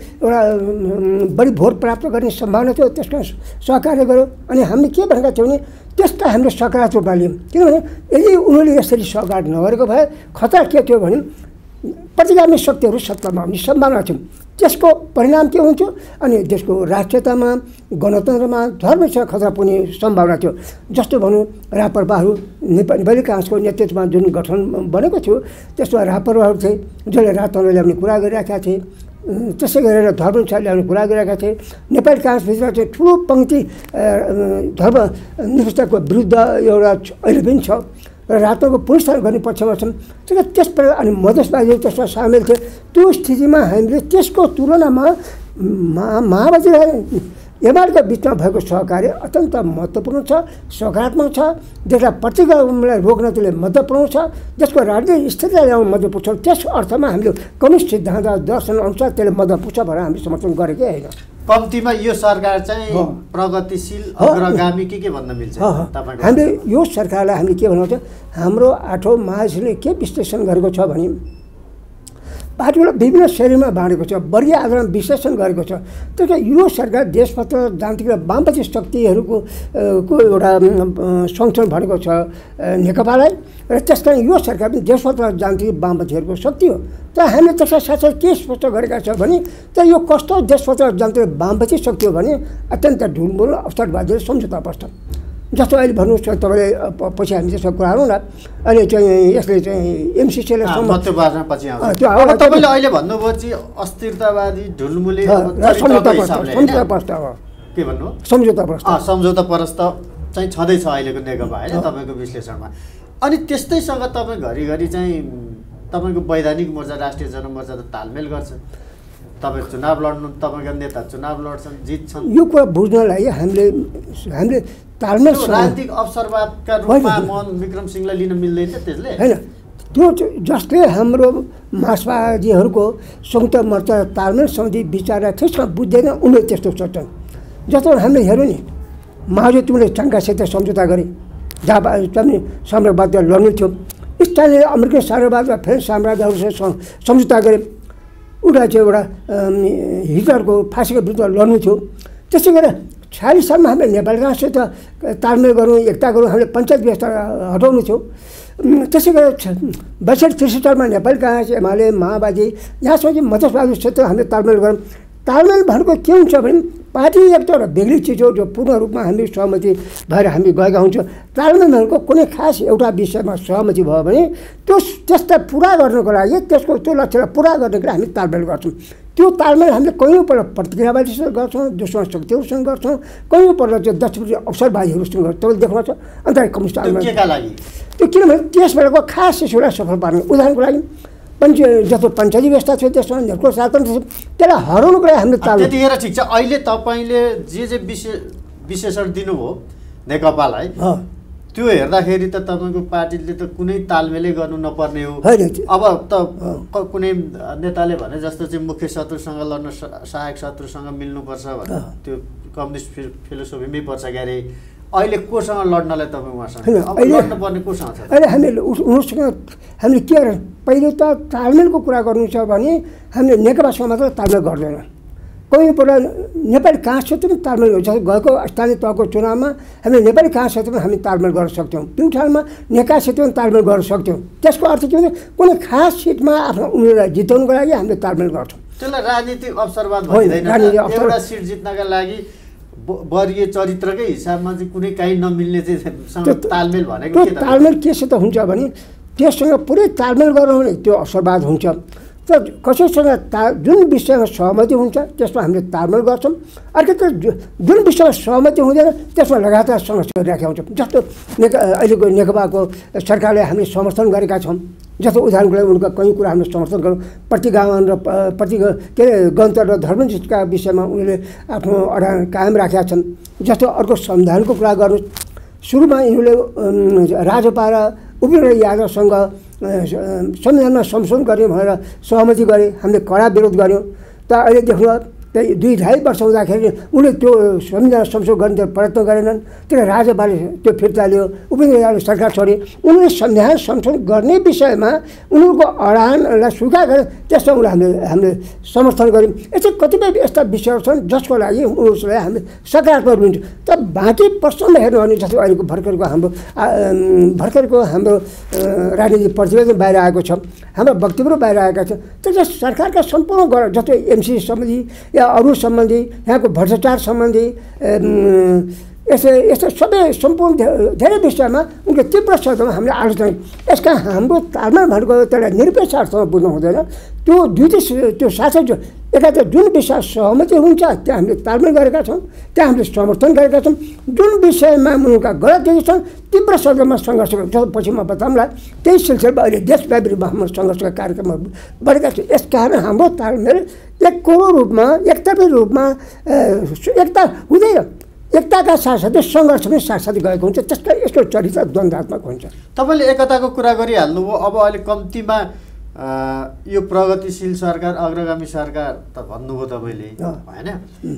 बढी भोट प्राप्त गर्ने सम्भावना थियो। त्यसको सहकार्य गर्यो। अनि हामीले के भनेका थियौँ भने त्यसलाई हामीले सकारात्मक रूपमा लियौँ। किनभने यदि उनीहरूले यसरी सहकार्य नगरेको भए खतरा के थियो भने प्रतिगामी शक्तिहरू सत्तामा आउने सम्भावना थियो। त्यसको परिणाम के हुन्थ्यो? अनि देशको राष्ट्रियतामा, गणतन्त्रमा, धर्मसँग खतरा पुग्ने सम्भावना थियो। जस्तो भनौँ राप्रपाहरू नेपाली काङ्ग्रेसको नेतृत्वमा जुन गठन बनेको थियो त्यसमा राप्रपाहरू थिए जसले राजतन्त्र ल्याउने कुरा गरिरहेका थिए। त्यसै गरेर धर्मनिरपेक्षता ल्याउने कुरा गरिरहेका थिए। नेपाली काङ्ग्रेसभित्र चाहिँ ठुलो पङ्क्ति धर्मनिरपेक्षताको विरुद्ध एउटा अहिले पनि छ र राजतन्त्रको पुनर्स्थापना गर्ने पक्षमा छन्। त्यस प्रकार अनि मधेसवादीहरू त्यसमा सामेल थिए। त्यो स्थितिमा हामीले त्यसको तुलनामा माओवादीलाई एमालेका बिचमा भएको सहकार्य अत्यन्त महत्त्वपूर्ण छ, सकारात्मक छ, जसलाई प्रतिगमनलाई रोक्न त्यसले मद्दत पुर्याउँछ, जसको राजनीतिक स्थितिलाई ल्याउन मद्दत पुग्छ। त्यस अर्थमा हामीले कम्युनिस्ट सिद्धान्त दर्शन अनुसार त्यसले मद्दत पुग्छ भनेर हामीले समर्थन गरेकै होइन। कम्तीमा यो सरकार चाहिँ प्रगतिशील अग्रगामी के भन्न मिल्छ तपाईको? हामीले यो सरकारलाई हामीले के भन्नुहुन्छ, हाम्रो 8औं महासचिवले के विश्लेषण गरेको छ भने पार्टीबाट विभिन्न श्रेणीमा बाँडेको छ, वर्गीय आधारमा विश्लेषण गरेको छ। त्यसले यो सरकार देशभक्त जान्त्रिक र वामपन्थी शक्तिहरूको एउटा संगठन भनेको छ नेकपालाई, र त्यस कारण यो सरकार पनि देशभक्त जान्त्रिक वामपन्थीहरूको शक्ति हो। तर हामीले त्यसका साथसाथै के स्पष्ट गरेका छ भने त यो कस्तो देशभक्त जान्त्रिक वामपन्थी शक्ति हो भने अत्यन्त ढुलमुल अवसरवादी सम्झौता प्रस्ताव। जस्तो अहिले भन्नुहोस् तपाईँले पछि हामी त्यसको कुरा गरौँ न। अहिले चाहिँ यसले चाहिँ एमसिसीले तपाईँले अहिले भन्नुभयो चाहिँ अस्थिरतावादी ढुलमुले सम्झौता प्रस्ताव के भन्नु? सम्झौता प्रस्ताव चाहिँ छँदैछ अहिलेको नेकपा होइन तपाईँको विश्लेषणमा। अनि त्यस्तैसँग तपाईँ घरिघरि चाहिँ तपाईँको वैधानिक मोर्चा राष्ट्रिय जनमोर्चा त तालमेल गर्छ, तपाईँ चुनाव लड्नु, तपाईँका नेता चुनाव लड्छन्, जित्छन्। यो कुरा बुझ्नलाई हामीले तालमेल राजनीतिक अवसरवादका रूपमा मोहन विक्रम सिंहलाई लिन मिल्दैन त्यसले होइन। त्यो जसले हाम्रो मार्क्सवादीहरूको संयुक्त मोर्चा तालमेल समिति विचार ठिकसँग बुझ्दैन उनले त्यस्तो सोच्छन्। जस्तो हामीले हेऱ्यौँ नि महाजुतीले चङ्गासित सम्झौता गरे, जहाँ पनि साम्राज्यवाद लड्नु थियो, स्टालिनले अमेरिकन साम्राज्यवाद र फ्रेन्च साम्राज्यहरूसँग सम्झौता गरे, उनीहरू चाहिँ एउटा हिटलरको फाँसीको विरुद्ध लड्नु थियो। त्यसै गरेर 46 सालमा हामीले नेपाली काङ्ग्रेससित तालमेल गरौँ, एकता गरौँ, हामीले पञ्चायत व्यवस्था हटाउनु थियो। त्यसै गरेर 62-63 सालमा नेपाली काङ्ग्रेस एमाले माओवादी यहाँसम्म चाहिँ मधेसवादीसित हामीले तालमेल गरौँ। तालमेल भनेको के हुन्छ भने पार्टी एउटा बेग्लै चिज हो जो पूर्ण रूपमा हामी सहमति भएर हामी गएका हुन्छौँ। तालमेल भनेको कुनै खास एउटा विषयमा सहमति भयो भने त्यसलाई पुरा गर्नको लागि त्यो लक्ष्यलाई पुरा गर्नको लागि हामी तालमेल गर्छौँ। त्यो तालमेल हामीले कयौँपल्ट प्रतिक्रियावादीसँग गर्छौँ, दुश्मन शक्तिहरूसँग गर्छौँ, कयौँपल्ट चाहिँ दक्षिणी अवसरवादीहरूसँग गर्छौँ। तपाईँले देख्नुहुन्छ अन्त कम्युनिस्ट त्यो किनभने त्यस बेलाको खास इस्युलाई सफल पार्ने। उदाहरणको लागि जस्तो पञ्चायती व्यवस्था थियो त्यसमा उनीहरूको स्वातन्त्र्य थियो, त्यसलाई हराउनुको लागि हामीले तालमेल। त्यतिखेर ठिक छ। अहिले तपाईँले जे विशेषण दिनुभयो नेकपालाई, त्यो हेर्दाखेरि त तपाईँको पार्टीले त कुनै तालमेलै गर्नु नपर्ने हो। अब त कुनै नेताले भने जस्तो चाहिँ मुख्य शत्रुसँग लड्न सहायक शत्रुसँग मिल्नुपर्छ भने त्यो कम्युनिस्ट फिलोसोफीमै पर्छ क्यारे। अहिले कोसँग लड्नलाई तपाईँ उहाँसँग लड्नुपर्ने कोसँग छ? अहिले हामीले उनीसँग हामीले के गर्छौँ, पहिले त तालमेलको कुरा गर्नु छ भने हामीले नेकपासँग मात्र तालमेल गर्दैन। कयौँपल्ट नेपाली काङ्ग्रेससित पनि तालमेल हुन्छ। गएको स्थानीय तहको चुनावमा हामीले नेपाली काङ्ग्रेससित पनि हामी तालमेल गर्न सक्छौँ, प्युठानमा नेकासित पनि तालमेल गर्न सक्छौँ। त्यसको अर्थ के हुन्छ, कुनै खास सिटमा आफ्नो उनीहरूलाई जिताउनुको लागि हामीले तालमेल गर्छौँ। त्यसलाई राजनीतिक अवसरवाद भइँदैन। एउटा सिट जित्नका लागि वर्गीय चरित्रकै हिसाबमा चाहिँ कुनै काहीँ नमिल्ने चाहिँ तालमेल भनेको त्यो तालमेल केसित हुन्छ भने त्यससँग पुरै तालमेल गर्नु भने त्यो अवसरवाद हुन्छ। तर कसैसँग जुन विषयमा सहमति हुन्छ त्यसमा हामीले तालमेल गर्छौँ। अर्को त जुन विषयमा सहमति हुँदैन त्यसमा लगातार सङ्घर्ष गरिरहेका हुन्छौँ। जस्तो अहिलेको नेकपाको सरकारले हामीले समर्थन गरेका छौँ। जस्तो उदाहरणको लागि उनका कयौँ कुरा हामीले समर्थन गरौँ। प्रतिगामन र के अरे गणतन्त्र र धर्मनिष्ठका विषयमा उनीहरूले आफ्नो अडान कायम राखेका छन्। जस्तो अर्को संविधानको कुरा गर्नु, सुरुमा यिनीहरूले राजपा र उपेन्द्र यादवसँग संविधानमा संशोधन गर्ने भनेर सहमति गरे, हामीले कडा विरोध गऱ्यौँ। त अहिले देख्नु 2-2.5 वर्ष हुँदाखेरि उनले त्यो संविधान संशोधन गर्ने प्रयत्न गरेनन्। त्यसले राजपाले त्यो फिर्ता लियो, उपेन्द्र यादवले सरकार छोडे। उनीहरूले संविधान संशोधन गर्ने विषयमा उनीहरूको अडानलाई स्वीकार गरे, त्यसमा उनीहरूले हामीले समर्थन गऱ्यौँ। यस्तै कतिपय यस्ता विषयहरू छन् जसको लागि उनीहरूलाई हामीले सकारात्मक लिन्छौँ। त बाँकी प्रश्नमा हेर्नु भने जस्तो अहिलेको भर्खरको हाम्रो राजनीतिक प्रतिवेदन बाहिर आएको छ, हाम्रो वक्तव्यहरू बाहिर आएका छन्। त्यसले सरकारका सम्पूर्ण जस्तो एमसी सम्बन्धी या अरू सम्बन्धी, यहाँको भ्रष्टाचार सम्बन्धी, यस्तो सबै सम्पूर्ण धेरै विषयमा उनको तीव्र शब्दमा हामीले आलोचना। यसका हाम्रो तालमेल भनेको त्यसलाई निरपेक्ष अर्थमा बुझ्नु हुँदैन। त्यो दुईटै त्यो साथै एकातिर जुन विषय सहमति हुन्छ त्यहाँ हामीले तालमेल गरेका छौँ, त्यहाँ हामीले समर्थन गरेका छौँ। जुन विषयमा उनका गलत देखि छन् तीव्र शब्दमा सङ्घर्ष पछि म बताउँला। त्यही सिलसिलामा अहिले देशव्यापी रूपमा हाम्रो सङ्घर्षका कार्यक्रमहरू बढेका छन्। यसकारण हाम्रो तालमेल एकको रूपमा एकतर्फी रूपमा एकता हुँदैन, एकताका साथसाथै सङ्घर्ष पनि साथसाथै गएको हुन्छ। त्यसका यसको चरित्र द्वन्द्वात्मक हुन्छ। तपाईँले एकताको कुरा गरिहाल्नुभयो। अब अहिले कम्तीमा यो प्रगतिशील सरकार अग्रगामी सरकार त भन्नुभयो तपाईँले होइन।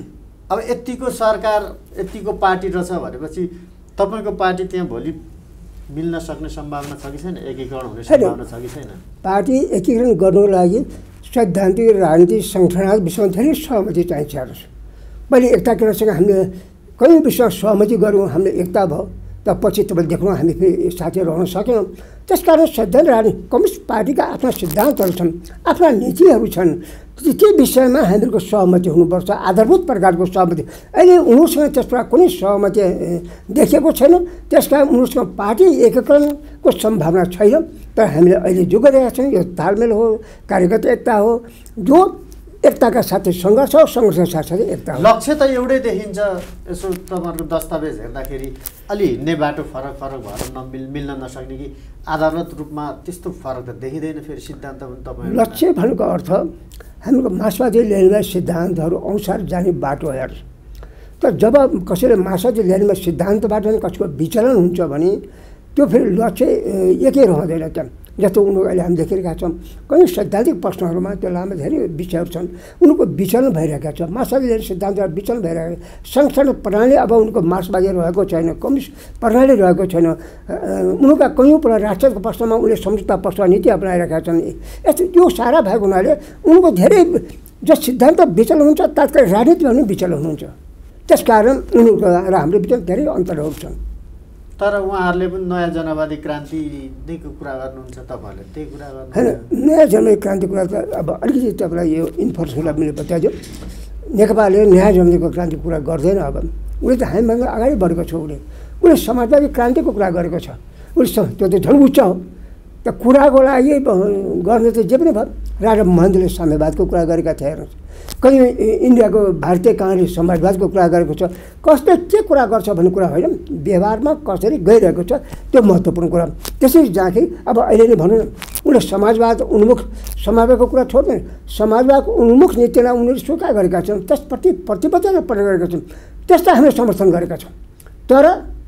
अब यतिको सरकार यतिको पार्टी रहेछ भनेपछि तपाईँको पार्टी त्यहाँ भोलि मिल्न सक्ने सम्भावना छ कि छैन? एकीकरण हुने सम्भावना छ कि छैन? पार्टी एकीकरण गर्नुको लागि सैद्धान्तिक राजनीतिक सङ्गठनात्मक विषयमा धेरै सहमति चाहिन्छ। पहिले एकता केन्द्रसँग हामीले कयौँ विषयमा सहमति गऱ्यौँ, हामीले एकता भयो। त पछि तपाईँले देख्नु हामी फेरि साथीहरू रहन सकेनौँ। त्यसकारण सैद्धान्तिक राजनीति कम्युनिस्ट पार्टीका आफ्ना सिद्धान्तहरू छन्, आफ्ना नीतिहरू छन्। ती विषयमा हामीहरूको सहमति हुनुपर्छ, आधारभूत प्रकारको सहमति। अहिले उनीहरूसँग त्यस प्रकार कुनै सहमति देखेको छैन। त्यसकारण उनीहरूसँग पार्टी एकीकरणको सम्भावना छैन। तर हामीले अहिले जो गरिरहेका छौँ यो तालमेल हो, कार्यगत एकता हो, जो एकताका साथै सङ्घर्ष हो, सङ्घर्षका साथसाथै एकता हो। लक्ष्य त एउटै देखिन्छ। यसो तपाईँहरूको दस्तावेज हेर्दाखेरि अलि हिँड्ने बाटो फरक फरक भएर मिल्न नसक्ने कि आधारगत रूपमा त्यस्तो फरक त देखिँदैन। फेरि सिद्धान्त पनि तपाईँ लक्ष्य भनेको अर्थ हाम्रो मार्क्सवादी लेनिनवादी सिद्धान्तहरू अनुसार जाने बाटो हेर्छ। तर जब कसैले मार्क्सवादी लेनिनवादी सिद्धान्तबाट कसैको विचलन हुन्छ भने त्यो फेरि लक्ष्य एकै रहँदैन। त्यहाँ जस्तो उनीहरू अहिले हामी देखिरहेका छौँ कयौँ सैद्धान्तिक प्रश्नहरूमा त्यो लामो धेरै विषयहरू छन्, उनीहरूको विचलन भइरहेका छ। मार्क्सवादी लेनिन सिद्धान्तबाट विचलन भइरहेको संस्थान प्रणाली अब उनको मार्क्सवादी रहेको छैन, कम्युनिस्ट प्रणाली रहेको छैन। उनीहरूका कयौँ राष्ट्रको प्रश्नमा उनले सम्झौता प्रश्न नीति अपनाइरहेका छन्। यस्तो यो सारा भएको हुनाले उनको धेरै जो सिद्धान्त विचलन हुन्छ तात्कालिक राजनीतिमा पनि विचलन हुन्छ। त्यसकारण उनीहरूको र हाम्रो बिचमा धेरै अन्तरहरू छन्। तर उहाँहरूले पनि नयाँ जनवादी क्रान्तिको कुरा गर्नुहुन्छ, तपाईँहरूले त्यही कुरा गर्नु होइन। नयाँ जनवादी क्रान्ति कुरा त अब अलिकति तपाईँलाई यो इन्फर्मेसनलाई मैले बताइदियो। नेकपाले नयाँ जनवादीको क्रान्तिको कुरा गर्दैन। अब उसले त हामीभन्दा अगाडि बढेको छ। उसले समाजवादी क्रान्तिको कुरा गरेको छ। उसले त्यो त झन् उच्च हो। त कुराको लागि गर्ने त जे पनि भयो। राजा महन्तले साम्यवादको कुरा गरेका थिए। हेर्नुहोस् कहीँ इन्डियाको भारतीय काङ्ग्रेस समाजवादको कुरा गरेको छ। कसले के कुरा गर्छ भन्ने कुरा होइन, व्यवहारमा कसरी गइरहेको छ त्यो महत्त्वपूर्ण कुरा। त्यसरी जाँदाखेरि अब अहिले नै भनौँ न उनले समाजवाद उन्मुख समाजवादको कुरा छोड्दैन, समाजवाद उन्मुख नीतिलाई उनीहरूले स्वीकार गरेका छन्, त्यसप्रति प्रतिबद्धता प्रकट गरेका छन्। त्यसलाई हामीले समर्थन गरेका छौँ। तर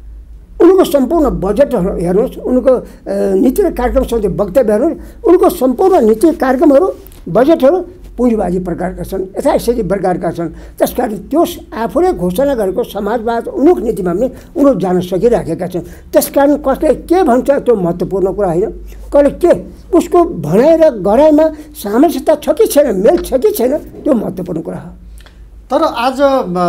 उनको सम्पूर्ण बजेट हेर्नुहोस्, उनको नीति र कार्यक्रम सम्बन्धी वक्तव्य हेर्नुहोस्, उनको सम्पूर्ण नीति कार्यक्रमहरू बजेटहरू पुँजीवादी प्रकारका छन्, यथास्थिति प्रकारका छन्। त्यसकारण त्यो आफूले घोषणा गरेको समाजवाद उन्मुख नीतिमा पनि उनीहरू जान सकिराखेका छन्। त्यसकारण कसले के भन्छ त्यो महत्त्वपूर्ण कुरा होइन, कसले के उसको भनाइ र गराइमा सामञ्जस्यता छ कि छैन, मेल छ कि छैन त्यो महत्त्वपूर्ण कुरा हो। तर आज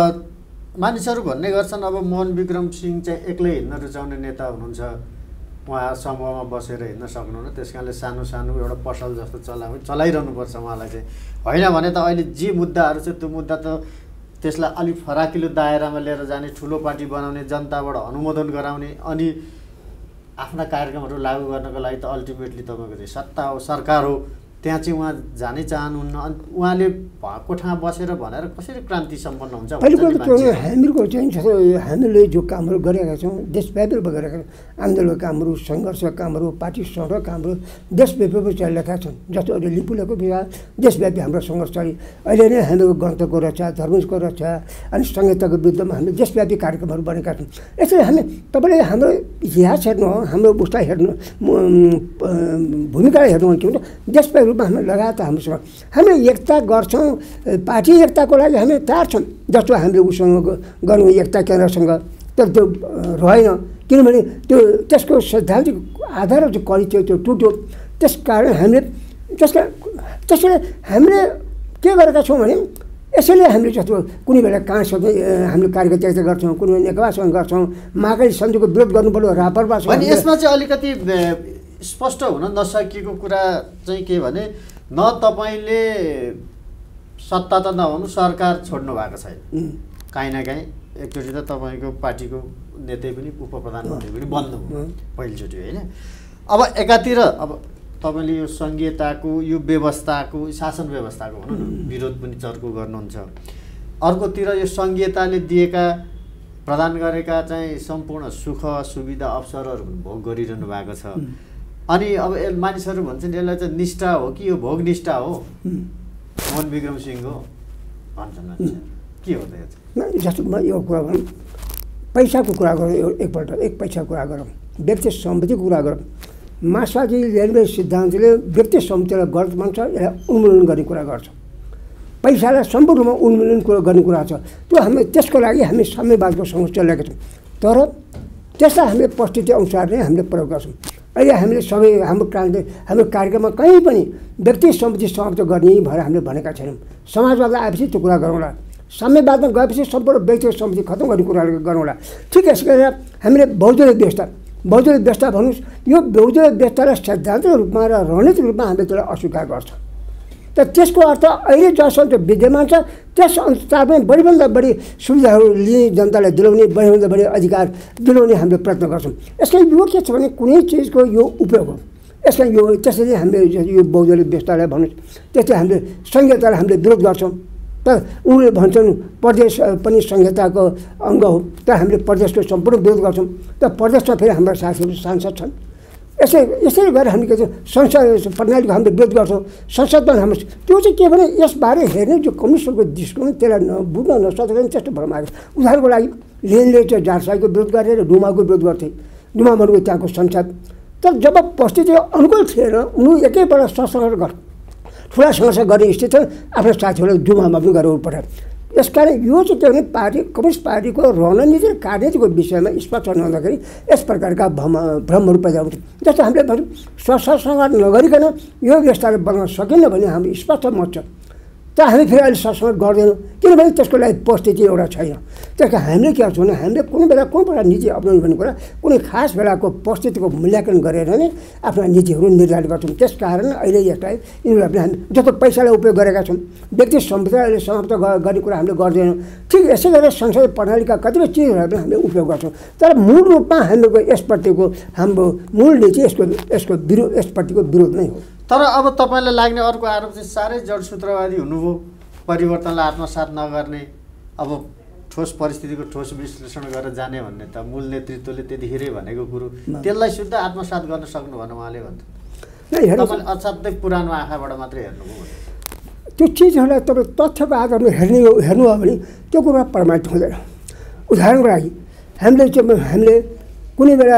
मानिसहरू भन्ने गर्छन् अब मोहन विक्रम सिंह चाहिँ एक्लै हिँड्न रुचाउने नेता हुनुहुन्छ, उहाँ समूहमा बसेर हिँड्न सक्नुहुन्न, त्यस कारणले सानो सानो एउटा पसल जस्तो चलाइरहनुपर्छ उहाँलाई चाहिँ। होइन भने त अहिले जे मुद्दाहरू छ त्यो मुद्दा त त्यसलाई अलिक फराकिलो दायरामा लिएर जाने, ठुलो पार्टी बनाउने, जनताबाट अनुमोदन गराउने, अनि आफ्ना कार्यक्रमहरू लागू गर्नको लागि त अल्टिमेटली तपाईँको चाहिँ सत्ता हो, सरकार हो, त्यहाँ चाहिँ उहाँ जानै चाहनुहुन्न। अनि उहाँले भएको ठाउँ बसेर भनेर कसरी क्रान्ति सम्पन्न हुन्छ? हामीहरूको चाहिँ हामीले जो कामहरू गरेका छौँ देशव्यापी रूपमा गरेका छौँ, आन्दोलनका कामहरू, सङ्घर्षका कामहरू, पार्टी सङ्घका कामहरू देशव्यापी रूपमा चलिरहेका छन्। जस्तो अहिले लिपुलेको विवाह देशव्यापी हाम्रो सङ्घर्ष चलि अहिले नै हाम्रो गणतन्त्रको रक्षा, धर्मको रक्षा अनि संहिताको विरुद्धमा हामीले देशव्यापी कार्यक्रमहरू बनेका छौँ। यसरी हामी तपाईँले हाम्रो इतिहास हेर्नु हो, हाम्रो उसलाई हेर्नु, भूमिकालाई हेर्नु हो के हुन्छ देशव्यापी रूपमा हामी लगातार हाम्रोसँग हामीले एकता गर्छौँ। पार्टी एकताको लागि हामी तयार छौँ। जस्तो हामीले उसँग गर्नु एकता केन्द्रसँग तर त्यो रहेन, किनभने त्यो त्यसको सैद्धान्तिक आधार जो कडी थियो त्यो टुट्यो। त्यस कारण हामीले त्यसले हामीले के गरेका छौँ भने यसैले हामीले जस्तो कुनै बेला काँसँग हामीले कार्यगत एकता गर्छौँ, कुनै बेला नेकपासँग गर्छौँ, महाकाली सन्धिको विरोध गर्नु पर्यो रापरपासँग। अनि यसमा चाहिँ अलिकति स्पष्ट हुन नसकेको कुरा चाहिँ के भने न तपाईँले सत्ता त नहुनु सरकार छोड्नु भएको छैन, काहीँ न काहीँ एकचोटि त तपाईँको पार्टीको नेतै पनि उप प्रधानमन्त्री पनि बन्नु पहिलोचोटि होइन। अब एकातिर अब तपाईँले यो सङ्घीयताको यो व्यवस्थाको शासन व्यवस्थाको भनौँ न विरोध पनि चर्को गर्नुहुन्छ, अर्कोतिर यो सङ्घीयताले दिएका प्रदान गरेका चाहिँ सम्पूर्ण सुख सुविधा अवसरहरू भोग गरिरहनु भएको छ। अनि अब मानिसहरू भन्छन् यसलाई चाहिँ निष्ठा हो कि यो भोग निष्ठा हो, मोहन विक्रम सिंहको भन्छन् मान्छे, के हो त यो चाहिँ? जस्तो म यो कुरा भनौँ, पैसाको कुरा गरौँ, एक पैसाको कुरा गरौँ, व्यक्ति सम्पत्तिको कुरा गरौँ। मार्क्सवादी लेनिन सिद्धान्तले व्यक्ति सम्पत्तिलाई गलत मान्छ, यसलाई उन्मूलन गर्ने कुरा गर्छ। पैसालाई सम्पूर्ण रूपमा उन्मूलन गर्ने कुरा छ। त्यो हामी त्यसको लागि हामी साम्यवादको सङ्घर्ष चलाएका छौँ, तर त्यसलाई हामीले परिस्थिति अनुसार नै हामीले प्रयोग गर्छौँ। अहिले हामीले सबै हाम्रो कार्यक्रममा कहीँ पनि व्यक्ति सम्पत्ति समाप्त गर्ने भनेर हामीले भनेका छैनौँ। समाजवादमा आएपछि त्यो कुरा गरौँला, साम्यवादमा गएपछि सम्पूर्ण व्यक्तिगत सम्पत्ति खत्तम गर्ने कुरा गरौँला। ठिक यसै गरेर हामीले भौगोलिक व्यवस्था भन्नुहोस्, यो भौगोलिक व्यवस्थालाई सैद्धान्तिक रूपमा र रणनीतिक रूपमा हामीले त्यसलाई अस्वीकार गर्छौँ। त त्यसको अर्थ अहिले जसरी विद्यमान छ त्यस अनुसारमै बढीभन्दा बढी सुविधाहरू लिने, जनतालाई दिलाउने, बढीभन्दा बढी अधिकार दिलाउने हामीले प्रयत्न गर्छौँ। यसका यो के छ भने कुनै चिजको यो उपयोग हो। यसलाई यो त्यसरी हामीले यो भौगोलिक व्यवस्थालाई भन्नुहोस्, त्यस्तै हामीले संहितालाई हामीले विरोध गर्छौँ। तर उनले भन्छन् प्रदेश पनि संहिताको अङ्ग हो, तर हामीले प्रदेशको सम्पूर्ण विरोध गर्छौँ। तर प्रदेशमा फेरि हाम्रा साथीहरू सांसद छन्। यसरी गरेर हामी के छ संसद प्रणालीको हामीले विरोध गर्छौँ। संसदमा हाम्रो त्यो चाहिँ के भने यसबारे हेर्ने जो कम्युनिस्टहरूको दृष्टिकोण त्यसलाई बुझ्न नसकेर त्यस्तो भरमा आएको। उदाहरणको लागि लेनले चाहिँ जारसाईको विरोध गरेर डुमाको विरोध गर्थे, डुमा भनेको त्यहाँको संसद। तर जब परिस्थिति अनुकूल थिएन, उनीहरू एकैपल्ट सशस्त्र ठुला सङ्घर्ष गर्ने स्थिति थियो, आफ्नो साथीहरूलाई डुमामा पनि गरेर पठाए। यसकारण यो चाहिँ के भने कम्युनिस्ट पार्टीको रणनीति र कार्यनीतिको विषयमा स्पष्ट नहुँदाखेरि यस प्रकारका भ्रमहरू पैदा हुन्छ। जस्तो हामीले भन्छौँ सशस्त्र नगरिकन यो व्यवस्थाले बनाउन सकिन्न भने हाम्रो स्पष्ट मत छ। तर हामी फेरि अहिले सशस्त्र गर्दैनौँ, किनभने त्यसको लागि परिस्थिति एउटा छैन। त्यसको हामीले के गर्छौँ भने हामीले कुनै बेला कुन प्रकार नीति अप्नाउने भन्ने कुरा कुनै खास बेलाको परिस्थितिको मूल्याङ्कन गरेर नै आफ्ना नीतिहरू निर्धारित गर्छौँ। त्यस कारण अहिले यसलाई यिनीहरूले हामी जस्तो पैसालाई उपयोग गरेका छौँ, व्यक्ति सम्पत्तिलाई अहिले समाप्त गर्ने कुरा हामीले गर्दैनौँ। ठिक यसै गरेर संसदीय प्रणालीका कतिपय चिजहरूलाई पनि हामीले उपयोग गर्छौँ। तर मूल रूपमा हाम्रो यसप्रतिको हाम्रो मूल नीति यसप्रतिको विरोध नै हो। तर अब तपाईँलाई लाग्ने अर्को आरोप चाहिँ साह्रै जडसूत्रवादी हुनुभयो, परिवर्तनलाई आत्मसात नगर्ने, अब ठोस परिस्थितिको ठोस विश्लेषण गरेर जाने भन्ने त मूल नेतृत्वले त्यतिखेरै भनेको कुरो, त्यसलाई शुद्ध आत्मसात गर्न सक्नु भन्न उहाँले भन्थ्यो। तपाईँले असाध्यै पुरानो आँखाबाट मात्रै हेर्नुभयो। त्यो चिजहरूलाई तपाईँ तथ्यको आधारमा हेर्नु हो भने त्यो कुरा प्रमाणित हुँदैन। उदाहरणको लागि हामीले कुनै बेला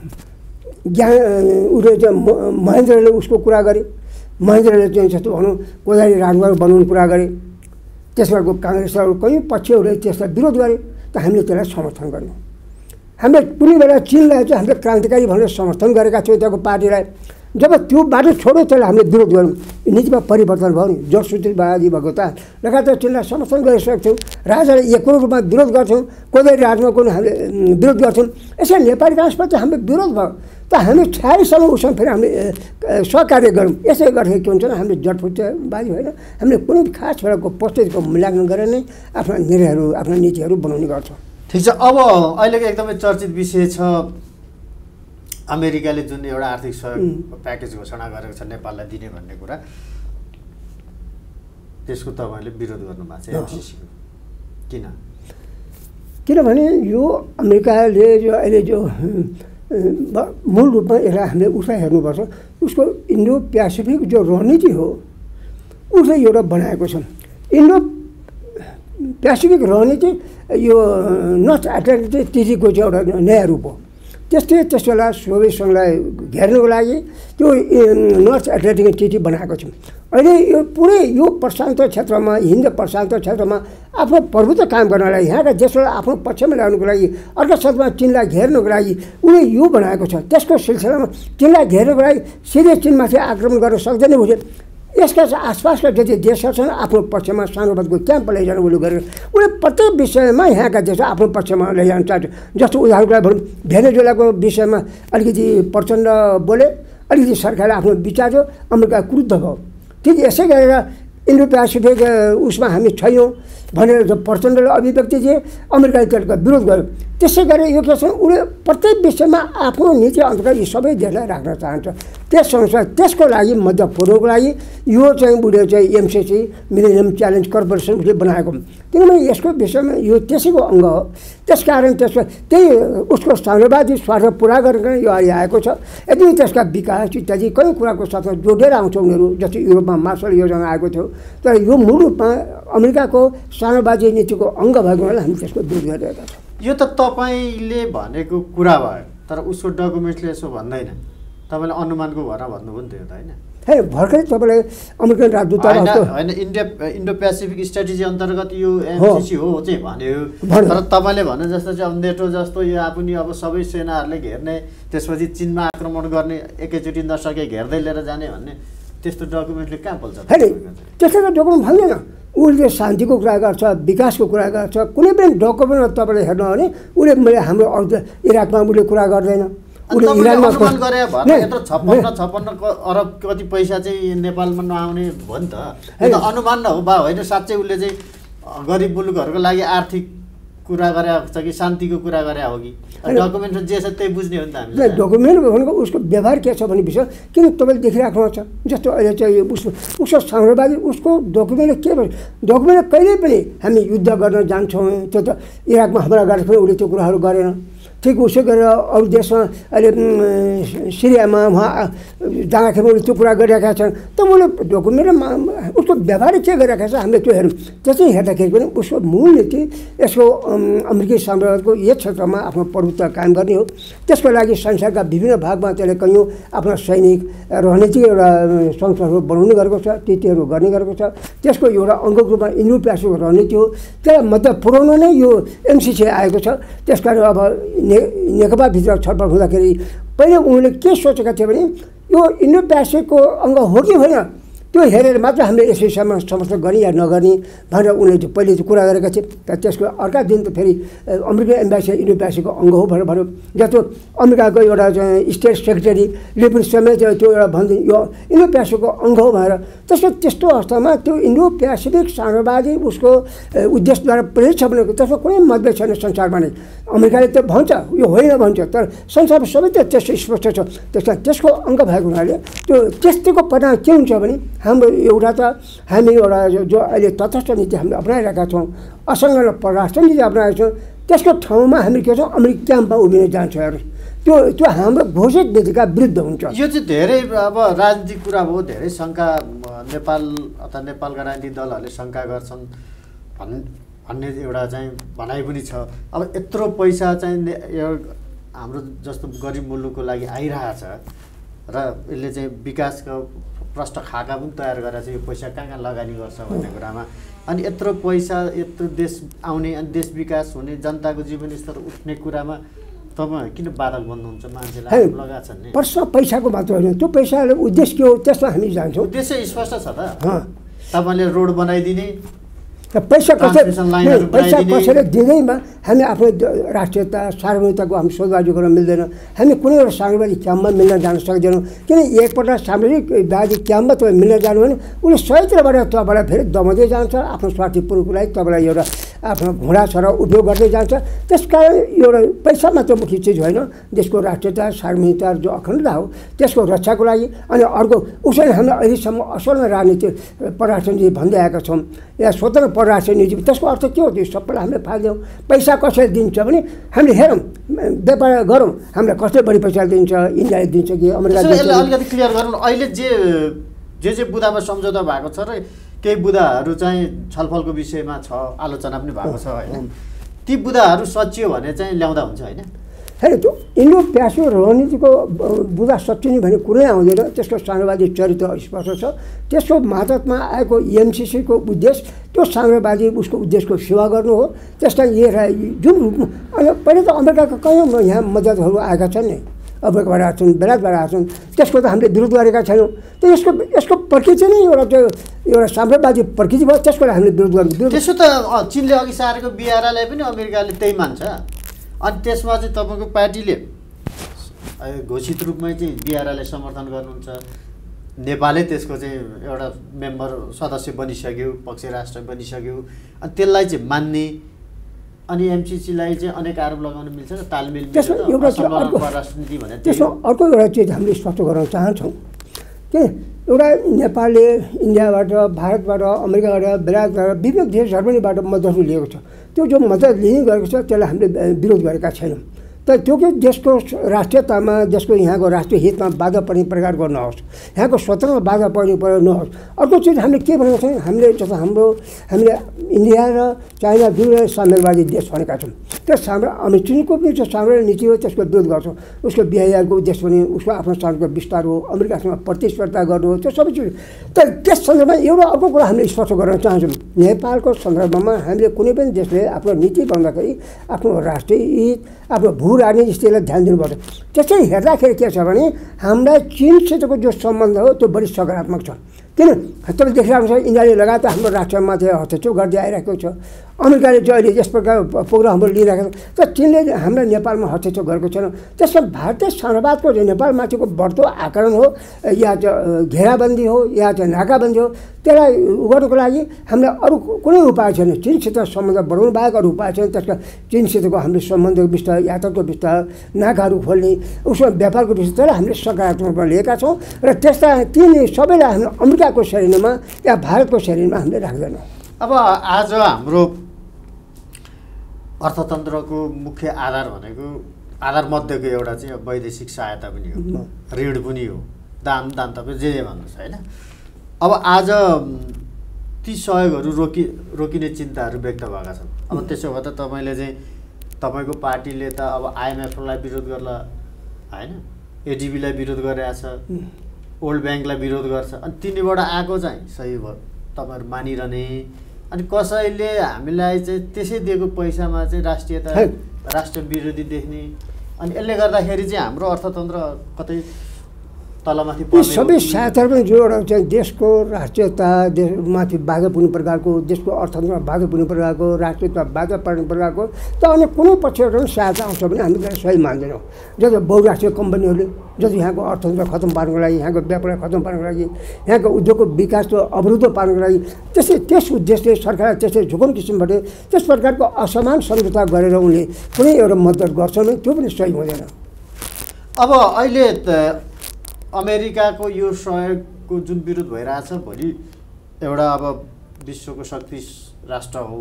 उसले चाहिँ महेन्द्रले उसको कुरा गरे, महेन्द्रले चाहिँ जस्तो भनौँ कोदारी राजमार्ग बनाउने कुरा गरे, त्यसमा काङ्ग्रेसहरू कयौँ पक्षहरूले त्यसलाई विरोध गरे, त हामीले त्यसलाई समर्थन गऱ्यौँ। हामीले कुनै बेला चिनलाई चाहिँ हामीले क्रान्तिकारी भनेर समर्थन गरेका थियौँ त्यहाँको पार्टीलाई। जब त्यो बाटो छोड्यो त्यसलाई हामीले विरोध गऱ्यौँ। नीतिमा परिवर्तन भयो नि, जडसूत्रवादी भएको त लगातार चिनलाई समर्थन गरिसकेको थियौँ, राजालाई एकरो रूपमा विरोध गर्थ्यौँ, कोदारी राजमार्गको हामीले विरोध गर्थ्यौँ। यसरी नेपाली काङ्ग्रेसप्रति हाम्रो विरोध भयो, त हामी ४६ सालमा उसँग फेरि हामीले सहकार्य गऱ्यौँ। यसै गर्दाखेरि के हुन्छ भने हामीले जडफुटबाजी होइन, हामीले कुनै खास बेलाको परिस्थितिको मूल्याङ्कन गरेर नै आफ्ना निर्णयहरू आफ्ना नीतिहरू बनाउने गर्छौँ। ठिक छ। अब अहिलेको एकदमै चर्चित विषय छ अमेरिकाले जुन एउटा आर्थिक सहयोग प्याकेज घोषणा गरेको छ नेपाललाई दिने भन्ने कुरा, त्यसको तपाईँले विरोध गर्नुभएको छ एमसिसीको, किनभने यो अमेरिकाले जो अहिले जो मूल रूपमा यसलाई हामीले उसलाई हेर्नुपर्छ, उसको इन्डो पेसिफिक जो रणनीति हो उसले एउटा बनाएको छ। इन्डो पेसिफिक रणनीति यो नर्थ एटलान्टिक ट्रिटीको चाहिँ एउटा नयाँ रूप हो। त्यस बेला सोभियत सङ्घलाई घेर्नुको लागि त्यो नर्थ एटलान्टिक ट्रिटी बनाएको छौँ। अहिले यो पुरै यो प्रशान्त क्षेत्रमा हिन्द प्रशान्त क्षेत्रमा आफ्नो प्रभुत्व कायम गर्नलाई यहाँका देशलाई आफ्नो पक्षमा ल्याउनुको लागि अर्को क्षेत्रमा चिनलाई घेर्नुको लागि उसले यो बनाएको छ। त्यसको सिलसिलामा चिनलाई घेर्नुको लागि सिधै चिनमाथि आक्रमण गर्न सक्दैन बुझे। यसका आसपासका जति देशहरू छन् आफ्नो पक्षमा सानुवादको क्याम्प लैजानु उसले गरेर उसले प्रत्येक विषयमा यहाँका देश आफ्नो पक्षमा लैजान चाहन्छ। जस्तो उदाहरणको लागि भनौँ भेनेजुएलाको विषयमा अलिकति प्रचण्ड बोले, अलिकति सरकारले आफ्नो विचार दियो, अमेरिका क्रुद्ध भयो। ठिक यसै गरेर इन्डो पेसिफिक उसमा हामी छैनौँ, भनेर जो प्रचण्डले अभिव्यक्ति दिए, अमेरिकाले त्यसको विरोध गर्यो। त्यसै गरी यो के छ, उसले प्रत्येक विषयमा आफ्नो नीति अन्तर्गत यी सबै देशलाई राख्न चाहन्छ। त्यसअनुसार त्यसको लागि मध्य पूर्वको लागि यो चाहिँ उसले चाहिँ एमसिसी मिलेनियम च्यालेन्ज कर्पोरेसन उसले बनाएको, किनभने यसको विषयमा यो त्यसैको अङ्ग हो। त्यसकारण त्यसको त्यही उसको साम्यवादी स्वार्थ पुरा गरेर यो अहिले आएको छ। यदि त्यसका विकास इत्यादि कयौँ कुराको साथमा जोडेर आउँछ उनीहरू, जस्तै युरोपमा मार्शल योजना आएको थियो, तर यो मूल रूपमा अमेरिकाको साम्यवादी नीतिको अङ्ग भएको हुनाले हामी त्यसको विरोध गरिरहेका छौँ। यो त तपाईँले भनेको कुरा भयो, तर उसको डकुमेन्ट्सले यसो भन्दैन। तपाईँले अनुमानको भएर भन्नुभयो नि त्यो त, होइन? है भर्खरै तपाईँले अमेरिकन राजदूतावास होइन इन्डो पेसिफिक स्ट्राटेजी अन्तर्गत यो एमसिसी हो चाहिँ भन्यो, तर तपाईँले भने जस्तो चाहिँ अब नेटो जस्तो यो पनि अब सबै सेनाहरूले घेर्ने, त्यसपछि चीनमा आक्रमण गर्ने, एकैचोटि नसके घेर्दै लिएर जाने भन्ने त्यस्तो डकुमेन्टले कहाँ बोल्छ? त्यस्तो डकुमेन्ट भन्दैन। उसले शान्तिको कुरा गर्छ, विकासको कुरा गर्छ। कुनै पनि डकुमेन्ट तपाईँले हेर्नु भने उसले मैले हाम्रो इराकमा उसले कुरा गर्दैन। उसले इरानमा 56 अरब कति पैसा चाहिँ नेपालमा नआउने भयो नि त। यो त अनुमान न हो बा होइन? साँच्चै उसले चाहिँ गरिब मुलुकहरूको लागि आर्थिक कुरा गरे छ कि शान्तिको कुरा गरे हो कि? डकुमेन्ट जे छ त्यही बुझ्ने हो नि त हामीले। डकुमेन्ट भनेको उसको व्यवहार के छ भन्ने विषय किन तपाईँले देखिराख्नु छ। जस्तो अहिले चाहिँ उसको साम्यवादी उसको डकुमेन्ट के भयो? डकुमेन्ट कहिले पनि हामी युद्ध गर्न जान्छौँ, त्यो त इराकमा हमला गरेर पनि उसले त्यो कुराहरू गरेन। ठिक उसै गरेर अरू देशमा अहिले सिरियामा उहाँ जाँदाखेरि उसले त्यो कुरा गरिरहेका छन्। त उसले डकुमेन्टमा उसको व्यवहार के गरिरहेका छ हामीले त्यो हेरौँ। त्यसै हेर्दाखेरि पनि उसको मूल नीति यसको अमेरिकी साम्राज्यको यस क्षेत्रमा आफ्नो प्रभुत्व कायम गर्ने हो। त्यसको लागि संसारका विभिन्न भागमा त्यसले कैयौँ आफ्नो सैनिक रणनीतिक एउटा संस्थाहरू बनाउने गरेको छ, नीतिहरू गर्ने गरेको छ। त्यसको एउटा अङ्गको रूपमा इन्डो पेसिफिक रणनीति हो। त्यसलाई मध्य पुर्याउन नै यो एमसिसी आएको छ। त्यसकारण अब नेकपाभित्र छलफल हुँदाखेरि पहिले उनले के सोचेका थिए भने यो इन्डो पेसिफिकको अङ्ग हो कि होइन त्यो हेरेर मात्र हामीले यस विषयमा समर्थन गर्ने या नगर्ने भनेर उनले त्यो पहिले कुरा गरेका थिए। तर त्यसको अर्का दिन त फेरि अमेरिकन एम्बेसी इन्डो पेसिफिकको अङ्ग हो भनेर भन्यो। जस्तो अमेरिकाको एउटा चाहिँ स्टेट सेक्रेटरी लेबुन समेत त्यो एउटा भनिदियो यो इन्डो पेसिफिकको अङ्ग हो भनेर। त्यस्तो अवस्थामा त्यो इन्डो पेसिफिक साम्राज्यवादी उसको उद्देश्यद्वारा प्रेरित छ भनेको त्यसमा कुनै मतभेद छैन संसारमा नै। अमेरिकाले त भन्छ यो होइन भन्छ, तर संसारमा सबै त त्यस्तो स्पष्ट छ। त्यसको अङ्ग भएको हुनाले त्यो त्यस्तोको परिणाम के हुन्छ भने हाम्रो एउटा त हामी एउटा जो अहिले तटस्थ नीति हामीले अपनाइरहेका छौँ, असङ्गत परराष्ट्र नीति अपनाएका छौँ, त्यसको ठाउँमा हामी के छौँ अमेरिकी क्याम्पमा उभिन जान्छ हेर्नु। त्यो हाम्रो घोषित नीतिका विरुद्ध हुन्छ। यो चाहिँ धेरै अब राजनीतिक कुरा हो। धेरै शङ्का नेपाल अथवा नेपालका राजनीतिक दलहरूले शङ्का गर्छन् भन्ने एउटा चाहिँ भनाइ पनि छ। अब यत्रो पैसा चाहिँ हाम्रो जस्तो गरिब मुलुकको लागि आइरहेछ र यसले चाहिँ विकासको प्रष्ट खाका पनि तयार गरेर चाहिँ यो पैसा कहाँ लगानी गर्छ भन्ने कुरामा, अनि यत्रो पैसा यत्रो देश आउने अनि देश विकास हुने जनताको जीवनस्तर उठ्ने कुरामा तपाईँ किन बाधक बन्नुहुन्छ? मान्छेलाई लगाएको छ नि प्रश्न पैसाको मात्र होइन, त्यो पैसाले उद्देश्य के हो त्यसमा हामी जान्छौँ। उद्देश्य स्पष्ट छ त। तपाईँले रोड बनाइदिने पैसा कसैले दिँदैमा हामी आफ्नो राष्ट्रियता सार्वभौमिकताको हामी सोधबाजी गर्न मिल्दैन। हामी कुनै एउटा साम्राज्यवादी क्याम्पमा मिल्न जान सक्दैनौँ। किन एकपल्ट साम्राज्यवादी क्याम्पमा तपाईँ मिल्न जानु भने उसले सयत्रबाट तपाईँलाई फेरि दमाउँदै जान्छ, आफ्नो स्वार्थी पूर्वको लागि तपाईँलाई एउटा आफ्नो घोडा छोरा उपयोग गर्दै जान्छ। त्यसकारण एउटा पैसा मात्र मुख्य चिज होइन, देशको राष्ट्रियता सार्वभौमिकता जो अखण्डता हो त्यसको रक्षाको लागि। अनि अर्को उसैले हामीले अहिलेसम्म असलमा राजनीति परराष्ट्र नीति भन्दै आएका छौँ या स्वतन्त्र परराष्ट्र नीति, त्यसको अर्थ के हो? त्यो सबैलाई हामीले फाल्दैनौँ। पैसा कसैले दिन्छ भने हामीले हेरौँ, व्यापार गरौँ, हामीलाई कसले बढी पैसा दिन्छ, इन्डियाले दिन्छ कि अमेरिकाले दिन्छ? अलिकति क्लियर गरौँ। अहिले जे बुदामा सम्झौता भएको छ र केही बुदाहरू चाहिँ छलफलको विषयमा छ, आलोचना पनि भएको छ होइन, ती बुदाहरू सचियो भने चाहिँ ल्याउँदा हुन्छ होइन? होइन, त्यो इन्डो पेसिफिक रणनीतिको बुदा सचिने भन्ने कुरै आउँदैन। त्यसको साम्राज्यवादी चरित्र स्पष्ट छ। त्यसको मातहतमा आएको एमसिसीको उद्देश्य त्यो साम्राज्यवादी उसको उद्देश्यको सेवा गर्नु हो। त्यसलाई जुन अनि पहिले त अमेरिकाका कयौँ यहाँ मद्दतहरू आएका छन् नि, अमेरिकाबाट आएको छन्, बेलायतबाट आएको छन्, त्यसको त हामीले विरोध गरेका छैनौँ। त यसको प्रकृति नै एउटा साम्राज्यवादी प्रकृति भयो, त्यसको लागि हामीले विरोध गर्नु। त्यसो त चिनले अघि सारेको बिआरआईलाई पनि अमेरिकाले त्यही मान्छ। अनि त्यसमा चाहिँ तपाईँको पार्टीले घोषित रूपमै चाहिँ बिआरआईलाई समर्थन गर्नुहुन्छ, नेपालले त्यसको चाहिँ एउटा मेम्बर सदस्य बनिसक्यो, पक्ष राष्ट्र बनिसक्यो, अनि त्यसलाई चाहिँ मान्ने अनि एमसिसीलाई चाहिँ अनेक आरोप लगाउन मिल्छ र तालमेल परराष्ट्रनीति भने त्यसो अर्को एउटा चिज हामीले स्पष्ट गर्न चाहन्छौँ कि एउटा नेपालले इन्डियाबाट, भारतबाट, अमेरिकाबाट, बेलायतबाट, विभिन्न देशहरूबाट मद्दत लिएको छ। त्यो जो मद्दत लिने गरेको छ त्यसलाई हामीले विरोध गरेका छैनौँ। तर त्यो कि देशको राष्ट्रियतामा, देशको यहाँको राष्ट्रिय हितमा बाधा पर्ने प्रकारको नहोस्, यहाँको स्वतन्त्र बाधा पर्ने नहोस्। अर्को चिज हामीले के भनेको छौँ, हामीले जस्तो हामीले इन्डिया र चाइना दुवै साम्यवादी देश भनेका छौँ। त्यो चीनको पनि जो साम्राज्य नीति हो त्यसको विरोध गर्छौँ। उसको बिहारको देश पनि, उसको आफ्नो सानको विस्तार हो, अमेरिकासँग प्रतिस्पर्धा गर्नु हो, त्यो सबै चिज। तर त्यस सन्दर्भमा एउटा अर्को कुरा हामीले स्पष्ट गर्न चाहन्छौँ। नेपालको सन्दर्भमा हामीले कुनै पनि देशले आफ्नो नीति बनाउँदाखेरि आफ्नो राष्ट्रिय हित, आफ्नो भू राजनीति स्थितिलाई ध्यान दिनुपर्छ। त्यसै हेर्दाखेरि के छ भने हामीलाई चीनसितको जो सम्बन्ध हो त्यो बढी सकारात्मक छ। किन तपाईँ देखिरहेको छ इन्डियाले लगातार हाम्रो राष्ट्रमाथि हस्तक्षेप गर्दै आइरहेको छ। अमेरिकाले चाहिँ अहिले यस प्रकार प्रोग्रामहरू लिइरहेको छ, तर चीनले हामीलाई नेपालमा हस्तक्षेप गरेको छैन। त्यसमा भारतीय साम्राज्यवादको नेपालमाथिको बढ्दो आक्रमण हो, या चाहिँ घेराबन्दी हो, या चाहिँ नाकाबन्दी हो, त्यसलाई गर्नुको लागि हामीलाई अरू कुनै उपाय छैन। चीनसित सम्बन्ध बढाउनु बाहेक अरू उपाय छैन। त्यसका चीनसितको हाम्रो सम्बन्धको विस्तार, यातायातको विस्तार, नाकाहरू खोल्ने, उसको व्यापारको विस्तार, त्यसलाई हामीले सकारात्मक रूपमा लिएका छौँ र त्यसलाई ती सबैलाई हामीले अमेरिकाको श्रेणीमा या भारतको श्रेणीमा हामीले राख्दैनौँ। अब आज हाम्रो अर्थतन्त्रको मुख्य आधार भनेको, आधार मध्येको एउटा चाहिँ वैदेशिक सहायता पनि हो, ऋण पनि हो, दान तपाईँ जे भन्नुहोस् होइन। अब आज ती सहयोगहरू रोकिने चिन्ताहरू व्यक्त भएका छन्। अब त्यसो भए त तपाईँले चाहिँ तपाईँको पार्टीले त अब आइएमएफलाई विरोध गर्ला होइन, एडिबीलाई विरोध गरिरहेछ, वर्ल्ड ब्याङ्कलाई विरोध गर्छ, अनि तिनीबाट आएको चाहिँ सही भयो तपाईँहरू मानिरहने, अनि कसैले हामीलाई चाहिँ त्यसै दिएको पैसामा चाहिँ राष्ट्रियता, राष्ट्र विरोधी देख्ने, अनि यसले गर्दाखेरि चाहिँ हाम्रो अर्थतन्त्र कतै तलमाथि पर्ने। सबै सहायताहरू पनि जो एउटा चाहिँ देशको राष्ट्रियता, देशमाथि बाधा पुग्ने प्रकारको, देशको अर्थतन्त्रमा बाधा पुग्ने प्रकारको, राष्ट्रियता बाधा पर्ने प्रकारको त अन्य कुनै पक्षबाट पनि सहायता आउँछ भने हामी त्यसलाई सही मान्दैनौँ। जस्तो बहुराष्ट्रिय कम्पनीहरूले जस्तो यहाँको अर्थतन्त्र खत्तम पार्नको लागि, यहाँको व्यापार खत्तम पार्नको लागि, यहाँको उद्योगको विकासको अवरुद्ध पार्नको लागि त्यस उद्देश्यले सरकारलाई त्यसै झुकाउने किसिमबाट त्यस प्रकारको असमान सम्झौता गरेर उनले कुनै एउटा मद्दत गर्छन् भने त्यो पनि सही हुँदैन। अब अहिले अमेरिकाको यो सहयोगको जुन विरोध भइरहेछ, भोलि एउटा अब विश्वको शक्ति राष्ट्र हो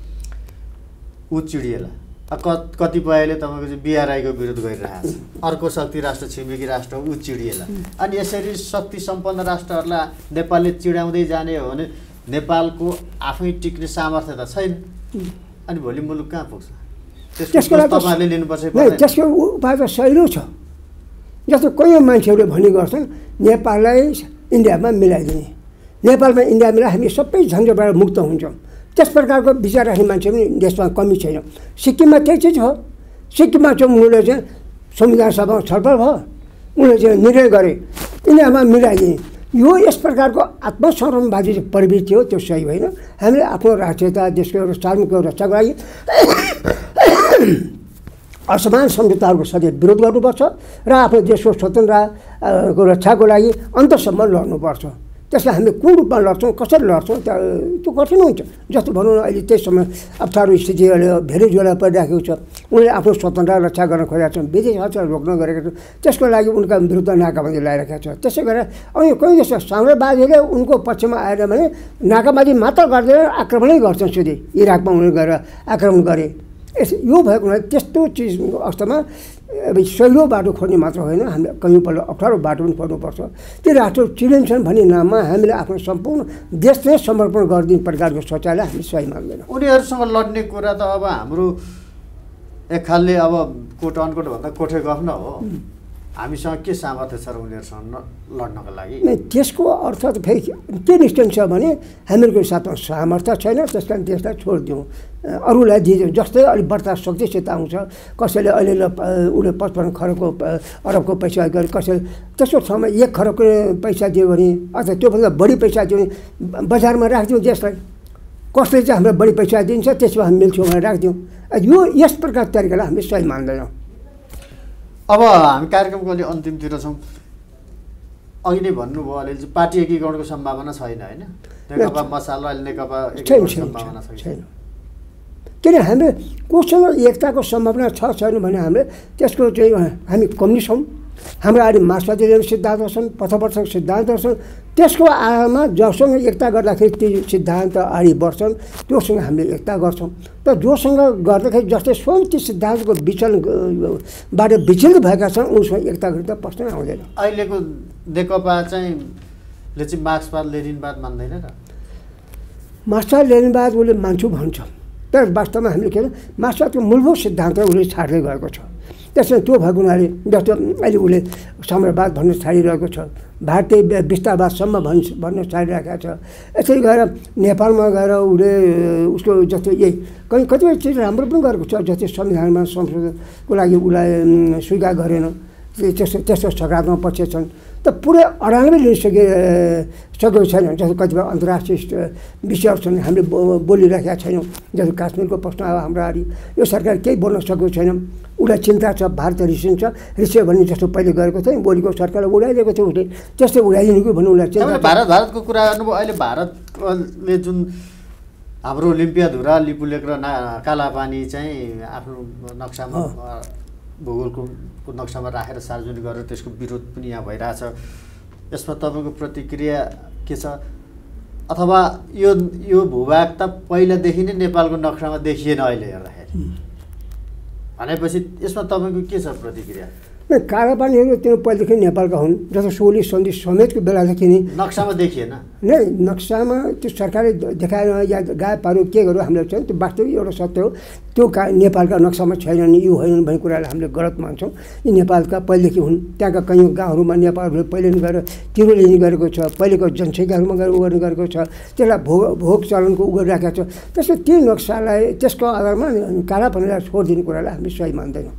ऊ चिडिएला, कतिपयले तपाईँको चाहिँ बिआरआईको विरोध गरिरहेछ, अर्को शक्ति राष्ट्र छिमेकी राष्ट्र हो ऊ चिडिएला। अनि यसरी शक्ति सम्पन्न राष्ट्रहरूलाई नेपालले चिडाउँदै जाने हो भने नेपालको आफै टिक्ने सामर्थ्य त छैन, अनि भोलि मुलुक कहाँ पुग्छ? त्यसको तपाईँहरूले लिनुपर्छ। त्यसको उपाय त सहिलो छ। जस्तो कोही मान्छेहरूले भन्ने गर्छन् नेपाललाई इन्डियामा मिलाइदिने, नेपालमा इन्डिया मिलाइ हामी सबै झन्झटबाट मुक्त हुन्छौँ। त्यस प्रकारको विचार राख्ने मान्छे पनि देशमा कमी छैन। सिक्किममा त्यही चिज हो। सिक्किममा चाहिँ उनीहरूले चाहिँ संविधान सभामा छलफल भयो, उनीहरूले चाहिँ निर्णय गरे इन्डियामा मिलाइदिने। यो यस प्रकारको आत्मसंरक्षणवादी प्रवृत्ति हो, त्यो सही होइन। हामीले आफ्नो राष्ट्रियता, देशको एउटा सार्वभौमिकको रक्षाको लागि असमान सम्झौताहरूको सदैव विरोध गर्नुपर्छ र आफ्नो देशको स्वतन्त्रताको रक्षाको लागि अन्तसम्म लड्नुपर्छ। त्यसलाई हामीले कुन रूपमा लड्छौँ, कसरी लड्छौँ त्यो कठिन हुन्छ। जस्तो भनौँ न अहिले त्यही समय अप्ठ्यारो स्थितिहरूले भेनेजुएला परिराखेको छ, उनले आफ्नो स्वतन्त्रता रक्षा गर्न खोजेका छन्, विदेश हस्तान्तरण रोक्न गरेका छन्, त्यसको लागि उनका विरुद्ध नाकाबन्दी लगाइरहेका छ। त्यसै गरेर अनि कोही देश साम्राज्यवादीले उनको पक्षमा आएन भने नाकाबन्दी मात्र गर्दैन, आक्रमणै गर्छन्। सिधै इराकमा उनीहरूले गएर आक्रमण गरे। यो भएको हुनाले त्यस्तो चिजको अवस्थामा अब सहिलो बाटो खोज्ने मात्र होइन, हामीले कहीँपल्ट अप्ठ्यारो बाटो पनि खोज्नुपर्छ। त्यो राष्ट्र चिनिन्छन् भन्ने नाममा हामीले आफ्नो सम्पूर्ण देश नै समर्पण गरिदिने प्रकारको सोचाइलाई हामी सही मान्दैनौँ। उनीहरूसँग लड्ने कुरा त अब हाम्रो एक खालले अब कोट अनकोट भन्दा कोठे गफ न हो। हामीसँग के सामर्थ्य छ र उनीहरूसँग लड्नको लागि? त्यसको अर्थ त फेरि के निश्चय छ भने हामीहरूको साथमा सामर्थ्य छैन, त्यस कारण देशलाई छोडिदिउँ, अरूलाई दिइदिउँ। जस्तै अलिक बढ्ता शक्तिसित आउँछ, कसैले अहिले उसले 55 खरबको अरबको पैसा गरे, कसैले त्यस्तो ठाउँमा 1 खरबको पैसा दियो भने अथवा त्योभन्दा बढी पैसा दियो भने बजारमा राखिदिउँ देशलाई। कसले चाहिँ हामीलाई बढी पैसा दिन्छ त्यसमा हामी मिल्छौँ भनेर राखिदिउँ। यो यस प्रकार तरिकालाई हामी सही मान्दैनौँ। अब हामी कार्यक्रमको अलि अन्तिमतिर छौँ। अघि नै भन्नुभयो अलिअलि पार्टी एकीकरणको सम्भावना छैन होइन नेकपा मसाल र नेकपा छैन एकीकरणको सम्भावना छैन किन हामीले कोसँग एकताको सम्भावना छैन भने हामीले त्यसको चाहिँ हामी कम्युनिस्ट छौँ हाम्रो अहिले मार्क्सवादी सिद्धान्त छन् पथप्रवर्तक सिद्धान्तहरू छन् त्यसको आधारमा जसँग एकता गर्दाखेरि ती सिद्धान्त अगाडि बढ्छन् त्योसँग हामीले एकता गर्छौँ तर जोसँग गर्दाखेरि जस्तै स्वयं ती सिद्धान्तको विचलनबाट विचलित भएका छन् उसँग एकता गरी त प्रश्न आउँदैन अहिलेको नेकपा चाहिँ मार्क्सवाद लेनिनवाद मान्दैन र मार्क्सवाद लेनिनवाद उसले मान्छु भन्छ तर वास्तवमा हामीले के मार्क्सवादको मूलभूत सिद्धान्त उसले छाड्दै गएको छ त्यसमा त्यो भएको हुनाले जस्तो अहिले उसले साम्यवाद भन्न छाडिरहेको छ भारतीय विस्तारवादसम्म भन्न छाडिरहेको छ यसरी गएर नेपालमा गएर उसले उसको जस्तो यही कतिपय चिज राम्रो पनि गरेको छ जस्तै संविधानमा संशोधनको लागि उसलाई स्वीकार गरेन त्यस्तो सकारात्मक पक्ष छन् त पुरै अडानमै लिन सकेको छैन जस्तो कतिपय अन्तर्राष्ट्रिय विषयहरू छन् हामीले बोलिरहेका छैनौँ जस्तो काश्मीरको प्रश्न अब हाम्रो अगाडि यो सरकार केही बोल्न सकेको छैन उसलाई चिन्ता छ भारत रिसिन्छ रिस्यो भन्ने जस्तो पहिले गरेको थियो भोलिको सरकारलाई उडाइदिएको थियो उसले त्यस्तै उडाइदिनु कि भन्नु उसलाई चिन्ता भारतको कुरा गर्नुभयो अहिले भारतले जुन हाम्रो ओलिम्पियाधुरा लिपुलेक र कालापानी चाहिँ आफ्नो नक्सामा भूगोलको नक्सामा राखेर सार्वजनिक गरेर त्यसको विरोध पनि यहाँ भइरहेछ यसमा तपाईँको प्रतिक्रिया के छ अथवा यो भूभाग त पहिलादेखि नै नेपालको नक्सामा देखिएन अहिले हेर्दाखेरि भनेपछि यसमा तपाईँको के छ प्रतिक्रिया कालापानीहरू त्यो पहिलेदेखि नेपालका हुन् जस्तो सोली सन्धि समेतको बेलादेखि नै नक्सामा देखिएन नै नक्सामा त्यो सरकारले देखाएर या गाय पारो के गर्यो हामीले चाहिँ त्यो वास्तविक एउटा सत्य हो त्यो नेपालका नक्सामा छैनन् यो होइनन् भन्ने कुरालाई हामीले गलत मान्छौँ यी नेपालका पहिलेदेखि हुन् त्यहाँका कैयौँ गाउँहरूमा नेपालहरूले पहिले नै गएर तिरो लिने गरेको छ पहिलेको जनसङ्ख्याहरूमा गएर उ गर्ने गरेको छ त्यसलाई भोग चलनको उ गरिराखेको छ त्यसो त्यो नक्सालाई त्यसको आधारमा कालापानीलाई छोडिदिने कुरालाई हामीले सही मान्दैनौँ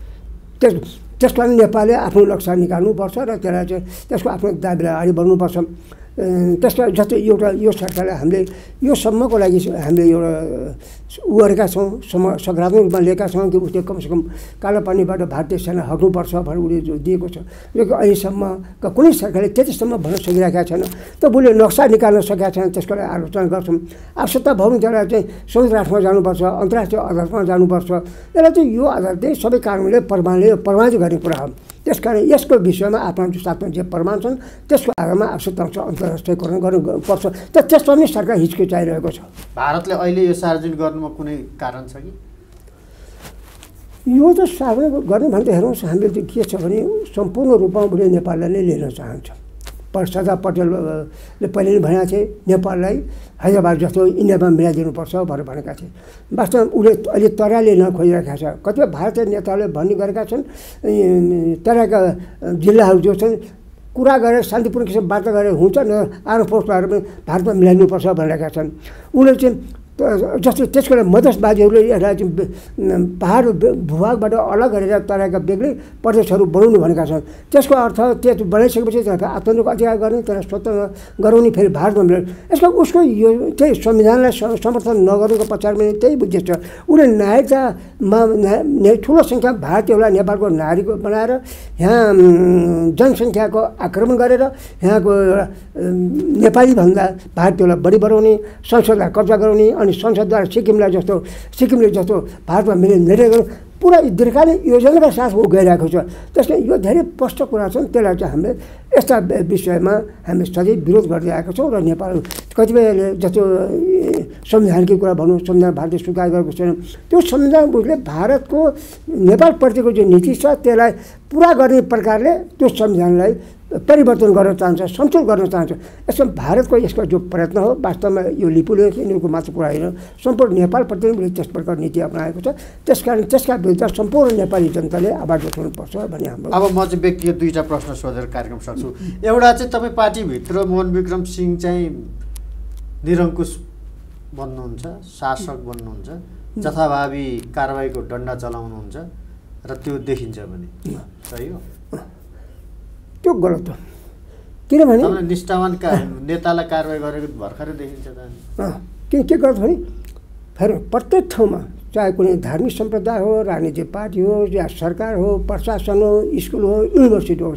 त्यसको लागि नेपालले आफ्नो लक्ष्य निकाल्नुपर्छ र त्यसलाई चाहिँ त्यसको आफ्नो दाबीलाई अगाडि बढ्नुपर्छ त्यसको जस्तै एउटा यो सरकारलाई हामीले यो सम्मको लागि हामीले एउटा उ गरेका छौँ सकारात्मक रूपमा लिएका छौँ कि उसले कमसेकम कालापानीबाट भारतीय सेना हट्नुपर्छ भनेर उसले दिएको छ जो कि अहिलेसम्मका कुनै सरकारले त्यतिसम्म भन्न सकिरहेका छैन त उसले नक्सा निकाल्न सकेका छैन त्यसको लागि आलोचना गर्छौँ आवश्यकता भयो भने त्यसलाई चाहिँ संयुक्त राष्ट्रमा जानुपर्छ अन्तर्राष्ट्रिय अदालतमा जानुपर्छ यसलाई चाहिँ यो अदालतले सबै कानुनले प्रमाणित गर्ने कुरा हो त्यसकारण यसको विषयमा आफ्नो साथमा जे प्रमाण छन् त्यसको आधारमा आवश्यकता हुन्छ अन्तर्राष्ट्रियकरण गर्नुपर्छ त त्यसमा पनि सरकार हिचकिचाइरहेको छ भारतले अहिले यो सार्वजनिक गर्नुमा कुनै कारण छ कि यो त सार्वजनिक गर्ने भने त हेर्नुहोस् हामीले त के छ भने सम्पूर्ण रूपमा उसले नेपाललाई नै लिन चाहन्छ सरदार पटेलले पहिले नै भनेका थिए नेपाललाई हैदराबाद जस्तो इन्डियामा मिलाइदिनुपर्छ भनेर भनेका थिए वास्तवमा उसले अहिले तराईले नखोजिरहेका छ कतिपय भारतीय नेताहरूले भन्ने गरेका छन् तराईका जिल्लाहरू जो छन् कुरा गरेर शान्तिपूर्ण किसिम वार्ता गरेर हुन्छ न आर्म फोर्सहरू पनि भारतमा मिलाइदिनुपर्छ भनेका छन् उनीहरू चाहिँ जस्तो त्यसको लागि मधेसवादीहरूले यसलाई चाहिँ पहाड भूभागबाट अलग गरेर तराईका बेग्लै प्रदेशहरू बनाउनु भनेका छन् त्यसको अर्थ त्यो बनाइसकेपछि आत्मनिर्भर अधिकार गर्ने त्यसलाई स्वतन्त्र गराउने फेरि भारतमा मिलाउने यसको उसको यो त्यही संविधानलाई समर्थन नगर्नुको पछाडि त्यही उद्देश्य छ उसले नागरिकतामा ठुलो सङ्ख्या भारतीयहरूलाई नेपालको नागरिक बनाएर यहाँ जनसङ्ख्याको आक्रमण गरेर यहाँको एउटा नेपालीभन्दा भारतीयलाई बढी बढाउने संसदलाई कब्जा गराउने अनि संसदद्वारा सिक्किमले जस्तो भारतमा मिलेर पुरा दीर्घकालीन योजनाका साथ ऊ गइरहेको छ त्यसले यो धेरै प्रष्ट कुरा छन् त्यसलाई चाहिँ हामीले यस्ता विषयमा हामी सधैँ विरोध गर्दै आएको छौँ र नेपाल कतिपयले जस्तो संविधानकै कुरा भनौँ संविधान भारतले स्वीकार गरेको छैन त्यो संविधान उसले भारतको नेपालप्रतिको जो नीति छ त्यसलाई पुरा गर्ने प्रकारले त्यो संविधानलाई परिवर्तन गर्न चाहन्छ सन्तुलन गर्न चाहन्छ यसमा भारतको यसको जो प्रयत्न हो वास्तवमा यो लिपुले यिनीहरूको मात्र कुरा होइन सम्पूर्ण नेपालप्रति पनि त्यस प्रकार नीति अपनाएको छ त्यसकारण त्यसका विरुद्ध सम्पूर्ण नेपाली जनताले आवाज उठाउनुपर्छ भन्ने हाम्रो अब म चाहिँ व्यक्तिगत दुईवटा प्रश्न सोधेर कार्यक्रम सक्छु एउटा चाहिँ तपाईँ पार्टीभित्र मोहनविक्रम सिंह चाहिँ निरङ्कुश बन्नुहुन्छ शासक बन्नुहुन्छ जथाभावी कारबाहीको डन्डा चलाउनुहुन्छ र त्यो देखिन्छ भने सही हो त्यो गलत हो किनभने निष्ठावान नेतालाई कारवाही गरेको भर्खरै देखिन्छ किन के गर्छ भने फेरि प्रत्येक ठाउँमा चाहे कुनै धार्मिक सम्प्रदाय हो राजनीतिक पार्टी हो या सरकार हो प्रशासन हो स्कुल हो युनिभर्सिटी होस्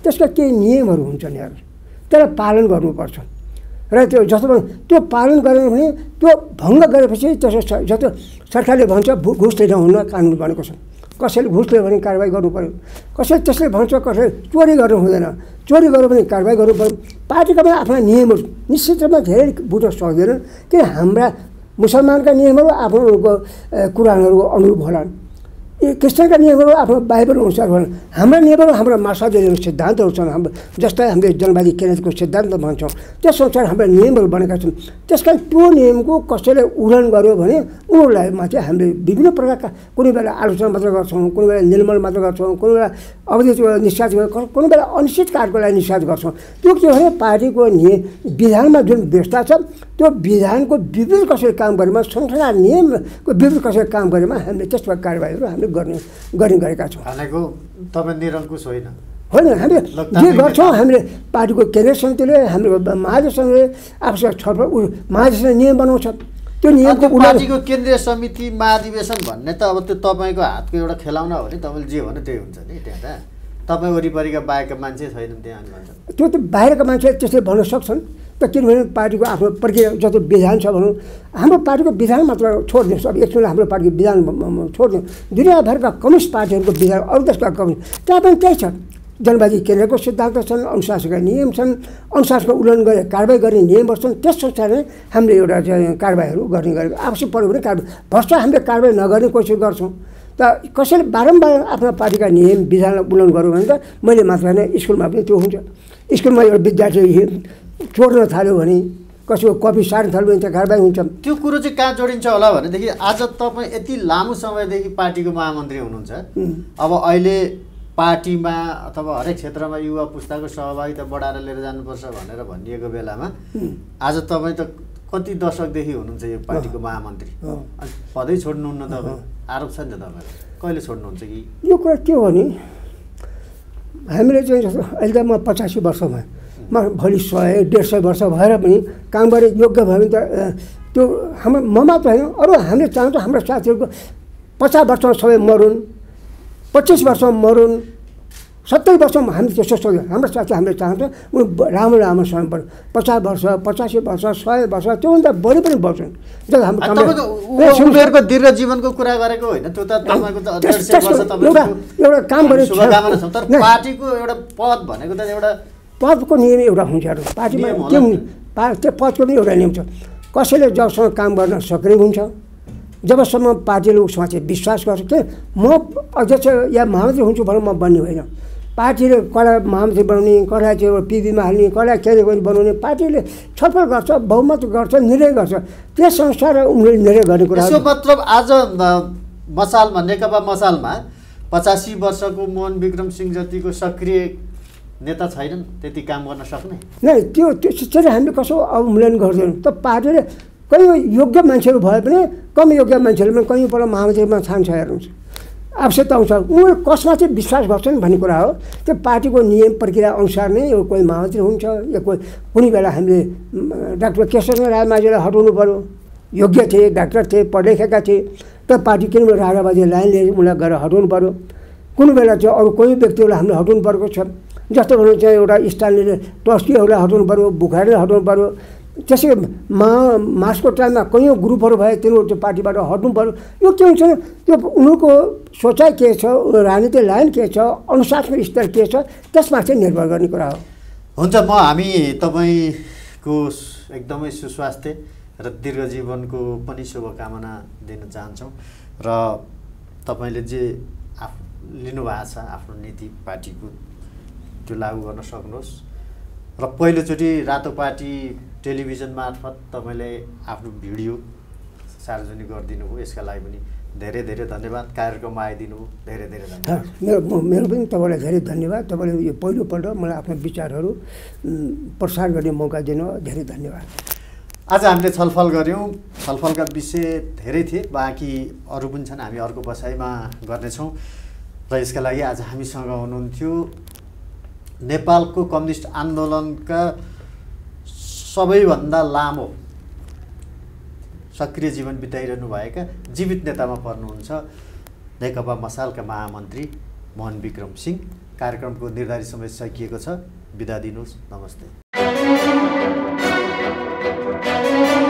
त्यसका केही नियमहरू हुन्छन् यार, त्यसलाई पालन गर्नुपर्छ। र त्यो जस्तो त्यो पालन गरेन भने त्यो भङ्ग गरेपछि त्यसो जस्तो सरकारले भन्छ घुस लिन हुन्न कानुन बनेको छ। कसैले घुस लियो भने कारवाही गर्नु पऱ्यो, कसैले त्यसले भन्छ कसैले चोरी गर्नु हुँदैन, चोरी गर्यो भने कारवाही गर्नु पऱ्यो। पार्टीका पनि आफ्ना नियमहरू निश्चित रूपमा धेरै बुझ्न सक्दैनन्, किन हाम्रा मुसलमानका नियमहरू आफ्नो कुरानहरूको अनुरूप होलान्, क्रिस्चियनका नियमहरू आफ्नो बाइबल अनुसार होलान्। हाम्रा नियमहरू हाम्रो मार्क्सवादीको सिद्धान्तहरू छन्, हाम्रो जस्तै हामीले जनवादी केन्द्रको सिद्धान्त भन्छौँ त्यस अनुसार हाम्रा नियमहरू बनेका छन्। त्यस कारण त्यो नियमको कसैले उल्लङ्घन गर्यो भने उनीहरूलाई माथि हामीले विभिन्न प्रकारका कुनै बेला आलोचना मात्र गर्छौँ, कुनै बेला निर्मल मात्र गर्छौँ, कुनै बेला अवधि निषेध गर्छौँ, कुनै बेला अनिश्चितकालको लागि निषेध गर्छौँ। त्यो के भने पार्टीको विधानमा जुन व्यवस्था छ त्यो विधानको विपरीत कसैले काम गरेमा, संसदीय नियमको विपरीत कसैले काम गरेमा हामीले त्यस्तो कारवाहीहरू हामीले गर्ने गरेका छौँ। भनेको तपाईँ निरङ्कुश होइन, होइन हामीले जे गर्छौँ हामीले पार्टीको केन्द्रीय समितिले हाम्रो महाधिवेशनले आफूसँग छलफल महाधिवेशनले नियम बनाउँछ। त्यो नियमको पार्टीको केन्द्रीय समिति महाधिवेशन भन्ने त अब त्यो तपाईँको हातको एउटा खेलाउना हो नि, तपाईँले जे भन्यो त्यही हुन्छ नि। त्यहाँ त तपाईँ वरिपरिका बाहेकका मान्छे छैनन् त्यहाँ भन्छ। त्यो त बाहिरका मान्छे त्यसले भन्न सक्छन् त, किनभने पार्टीको आफ्नो प्रक्रिया जस्तो विधान छ भनौँ, हाम्रो पार्टीको विधान मात्र छोडिदिनुहोस्। अब एकचोटि हाम्रो पार्टीको विधान छोडिदिउँ, दुनियाँभरका कम्युनिस्ट पार्टीहरूको विधान अरू देशका कम्युनिस्ट त्यहाँ पनि त्यही छ। जनवादी केन्द्रको सिद्धान्त छन्, अनुशासनका नियम छन्, अनुशासनको उल्लङ्घन गरे कारवाही गर्ने नियमहरू छन्। त्यस अनुसारले हामीले एउटा कारवाहीहरू गर्ने गरेको आवश्यक पऱ्यो भने कारवाही भर्छ हामीले कारवाही नगर्ने कोसिस गर्छौँ। त कसैले बारम्बार आफ्नो पार्टीका नियम विधानलाई उल्लङ्घन गर्यो भने त मैले मात्र होइन स्कुलमा पनि त्यो हुन्छ। स्कुलमा एउटा विद्यार्थी चोर्न थाल्यो भने, कसैको कपी सार्न थाल्यो भने त्यहाँ कारवाही हुन्छ। त्यो कुरो चाहिँ कहाँ जोडिन्छ होला भनेदेखि आज तपाईँ यति लामो समयदेखि पार्टीको महामन्त्री हुनुहुन्छ, अब अहिले पार्टीमा अथवा हरेक क्षेत्रमा युवा पुस्ताको सहभागिता बढाएर लिएर जानुपर्छ भनेर भनिएको बेलामा आज तपाईँ त कति दशकदेखि हुनुहुन्छ यो पार्टीको महामन्त्री, अनि पदै छोड्नुहुन्न तपाईँ, आरोप छ नि त तपाईँलाई, कहिले छोड्नुहुन्छ कि? यो कुरा के हो भने हामीले चाहिँ अहिले त म 85 वर्षमा, म भोलि 100-150 वर्ष भएर पनि काम गरे योग्य भयो भने त त्यो हाम्रो म मात्र होइन अरू हामीले चाहन्छौँ हाम्रो साथीहरूको 50 वर्षमा सबै मरुन्, 25 वर्षमा मरुन्, 70 वर्षमा हामी त्यस्तो सोच्छौँ। हाम्रो साथी हामीले चाहन्छौँ उनी राम्रो राम्रो समय पऱ्यो, 50 वर्ष 85 वर्ष 100 वर्ष त्योभन्दा बढी पनि बढ्छन्। जब हाम्रो उमेरको दीर्घ जीवनको कुरा गरेको होइन, त्यो त तपाईँको त 150 वर्ष एउटा काम गर्ने शुभकामना छ। तर पार्टीको एउटा पद भनेको त एउटा पदको नियम एउटा हुन्छ। पार्टीमा के त्यो पदको पनि एउटा नियम छ। कसैले जबसम्म काम गर्न सक्ने हुन्छ, जबसम्म पार्टीले उसमा चाहिँ विश्वास गर्छ कि म अध्यक्ष या महामन्त्री हुन्छु भनेर म बन्ने होइन। पार्टीले कसलाई महामन्त्री बनाउने, कसलाई चाहिँ पिबीमा हाल्ने, कसलाई केन्द्र बनाउने पार्टीले छलफल गर्छ, बहुमत गर्छ, निर्णय गर्छ। त्यसअनुसार उनीहरूले निर्णय गर्ने कुरा। यसो मतलब आज मसालमा नेकपा मसालमा 85 वर्षको मोहन विक्रम सिंह जतिको सक्रिय नेता छैनन् त्यति काम गर्न सक्ने? नै त्यो चाहिँ हामीले कसो अवमूल्यन गर्दैनौँ। त पार्टीले कहीँ योग्य मान्छेहरू भए पनि कम योग्य मान्छेहरू पनि कहीँबाट महामन्त्रीमा छान्छ हेर्नुहुन्छ आवश्यकता आउँछ। उनीहरू कसमा चाहिँ विश्वास गर्छन् भन्ने कुरा हो। त्यो पार्टीको नियम प्रक्रिया अनुसार नै यो कोही महामन्त्री हुन्छ या कोही कुनै बेला हामीले डाक्टर केशव राय माझीलाई हटाउनु पऱ्यो, योग्य थिए, डाक्टर थिए, पढेलेखेका थिए, त पार्टी किन राजाबाजी लाइन लिएर उनीलाई गएर हटाउनु पऱ्यो। कुनै बेला चाहिँ अरू कोही व्यक्तिहरूलाई हामीले हटाउनु परेको छ। जस्तो भनौँ चाहिँ एउटा स्थानीय ट्रस्टीहरूलाई हटाउनु पऱ्यो, बुखारीलाई हटाउनु पऱ्यो। त्यसै मार्चको टाइममा कैयौँ ग्रुपहरू भए तिनीहरू त्यो पार्टीबाट हट्नु पऱ्यो। यो के हुन्छ त्यो उनीहरूको सोचाइ के छ, राजनीतिक लाइन के छ, अनुशासन स्तर के छ त्यसमा चाहिँ निर्भर गर्ने कुरा हो। हुन्छ, हामी तपाईँको एकदमै सुस्वास्थ्य र दीर्घ जीवनको पनि शुभकामना दिन चाहन्छौँ र तपाईँले जे लिनुभएको छ आफ्नो नीति पार्टीको त्यो लागू गर्न सक्नुहोस् र पहिलोचोटि रातो पार्टी टेलिभिजन मार्फत तपाईँले आफ्नो भिडियो सार्वजनिक गरिदिनु भयो, यसका लागि पनि धेरै धेरै धन्यवाद। कार्यक्रममा आइदिनु भयो, धेरै धेरै धन्यवाद। मेरो पनि तपाईँलाई धेरै धन्यवाद। तपाईँले यो पहिलोपल्ट मलाई आफ्नो विचारहरू प्रसार गर्ने मौका दिनु, धेरै धन्यवाद। आज हामीले छलफल गऱ्यौँ, छलफलका विषय धेरै थिए, बाँकी अरू पनि छन्, हामी अर्को बसाइमा गर्नेछौँ। र यसका लागि आज हामीसँग हुनुहुन्थ्यो नेपालको कम्युनिस्ट आन्दोलनका सबैभन्दा लामो सक्रिय जीवन बिताइरहनु भएका जीवित नेतामा पर्नुहुन्छ नेकपा मसालका महामन्त्री मोहन विक्रम सिंह। कार्यक्रमको निर्धारित समय सकिएको छ। बिदा दिनुहोस्। नमस्ते।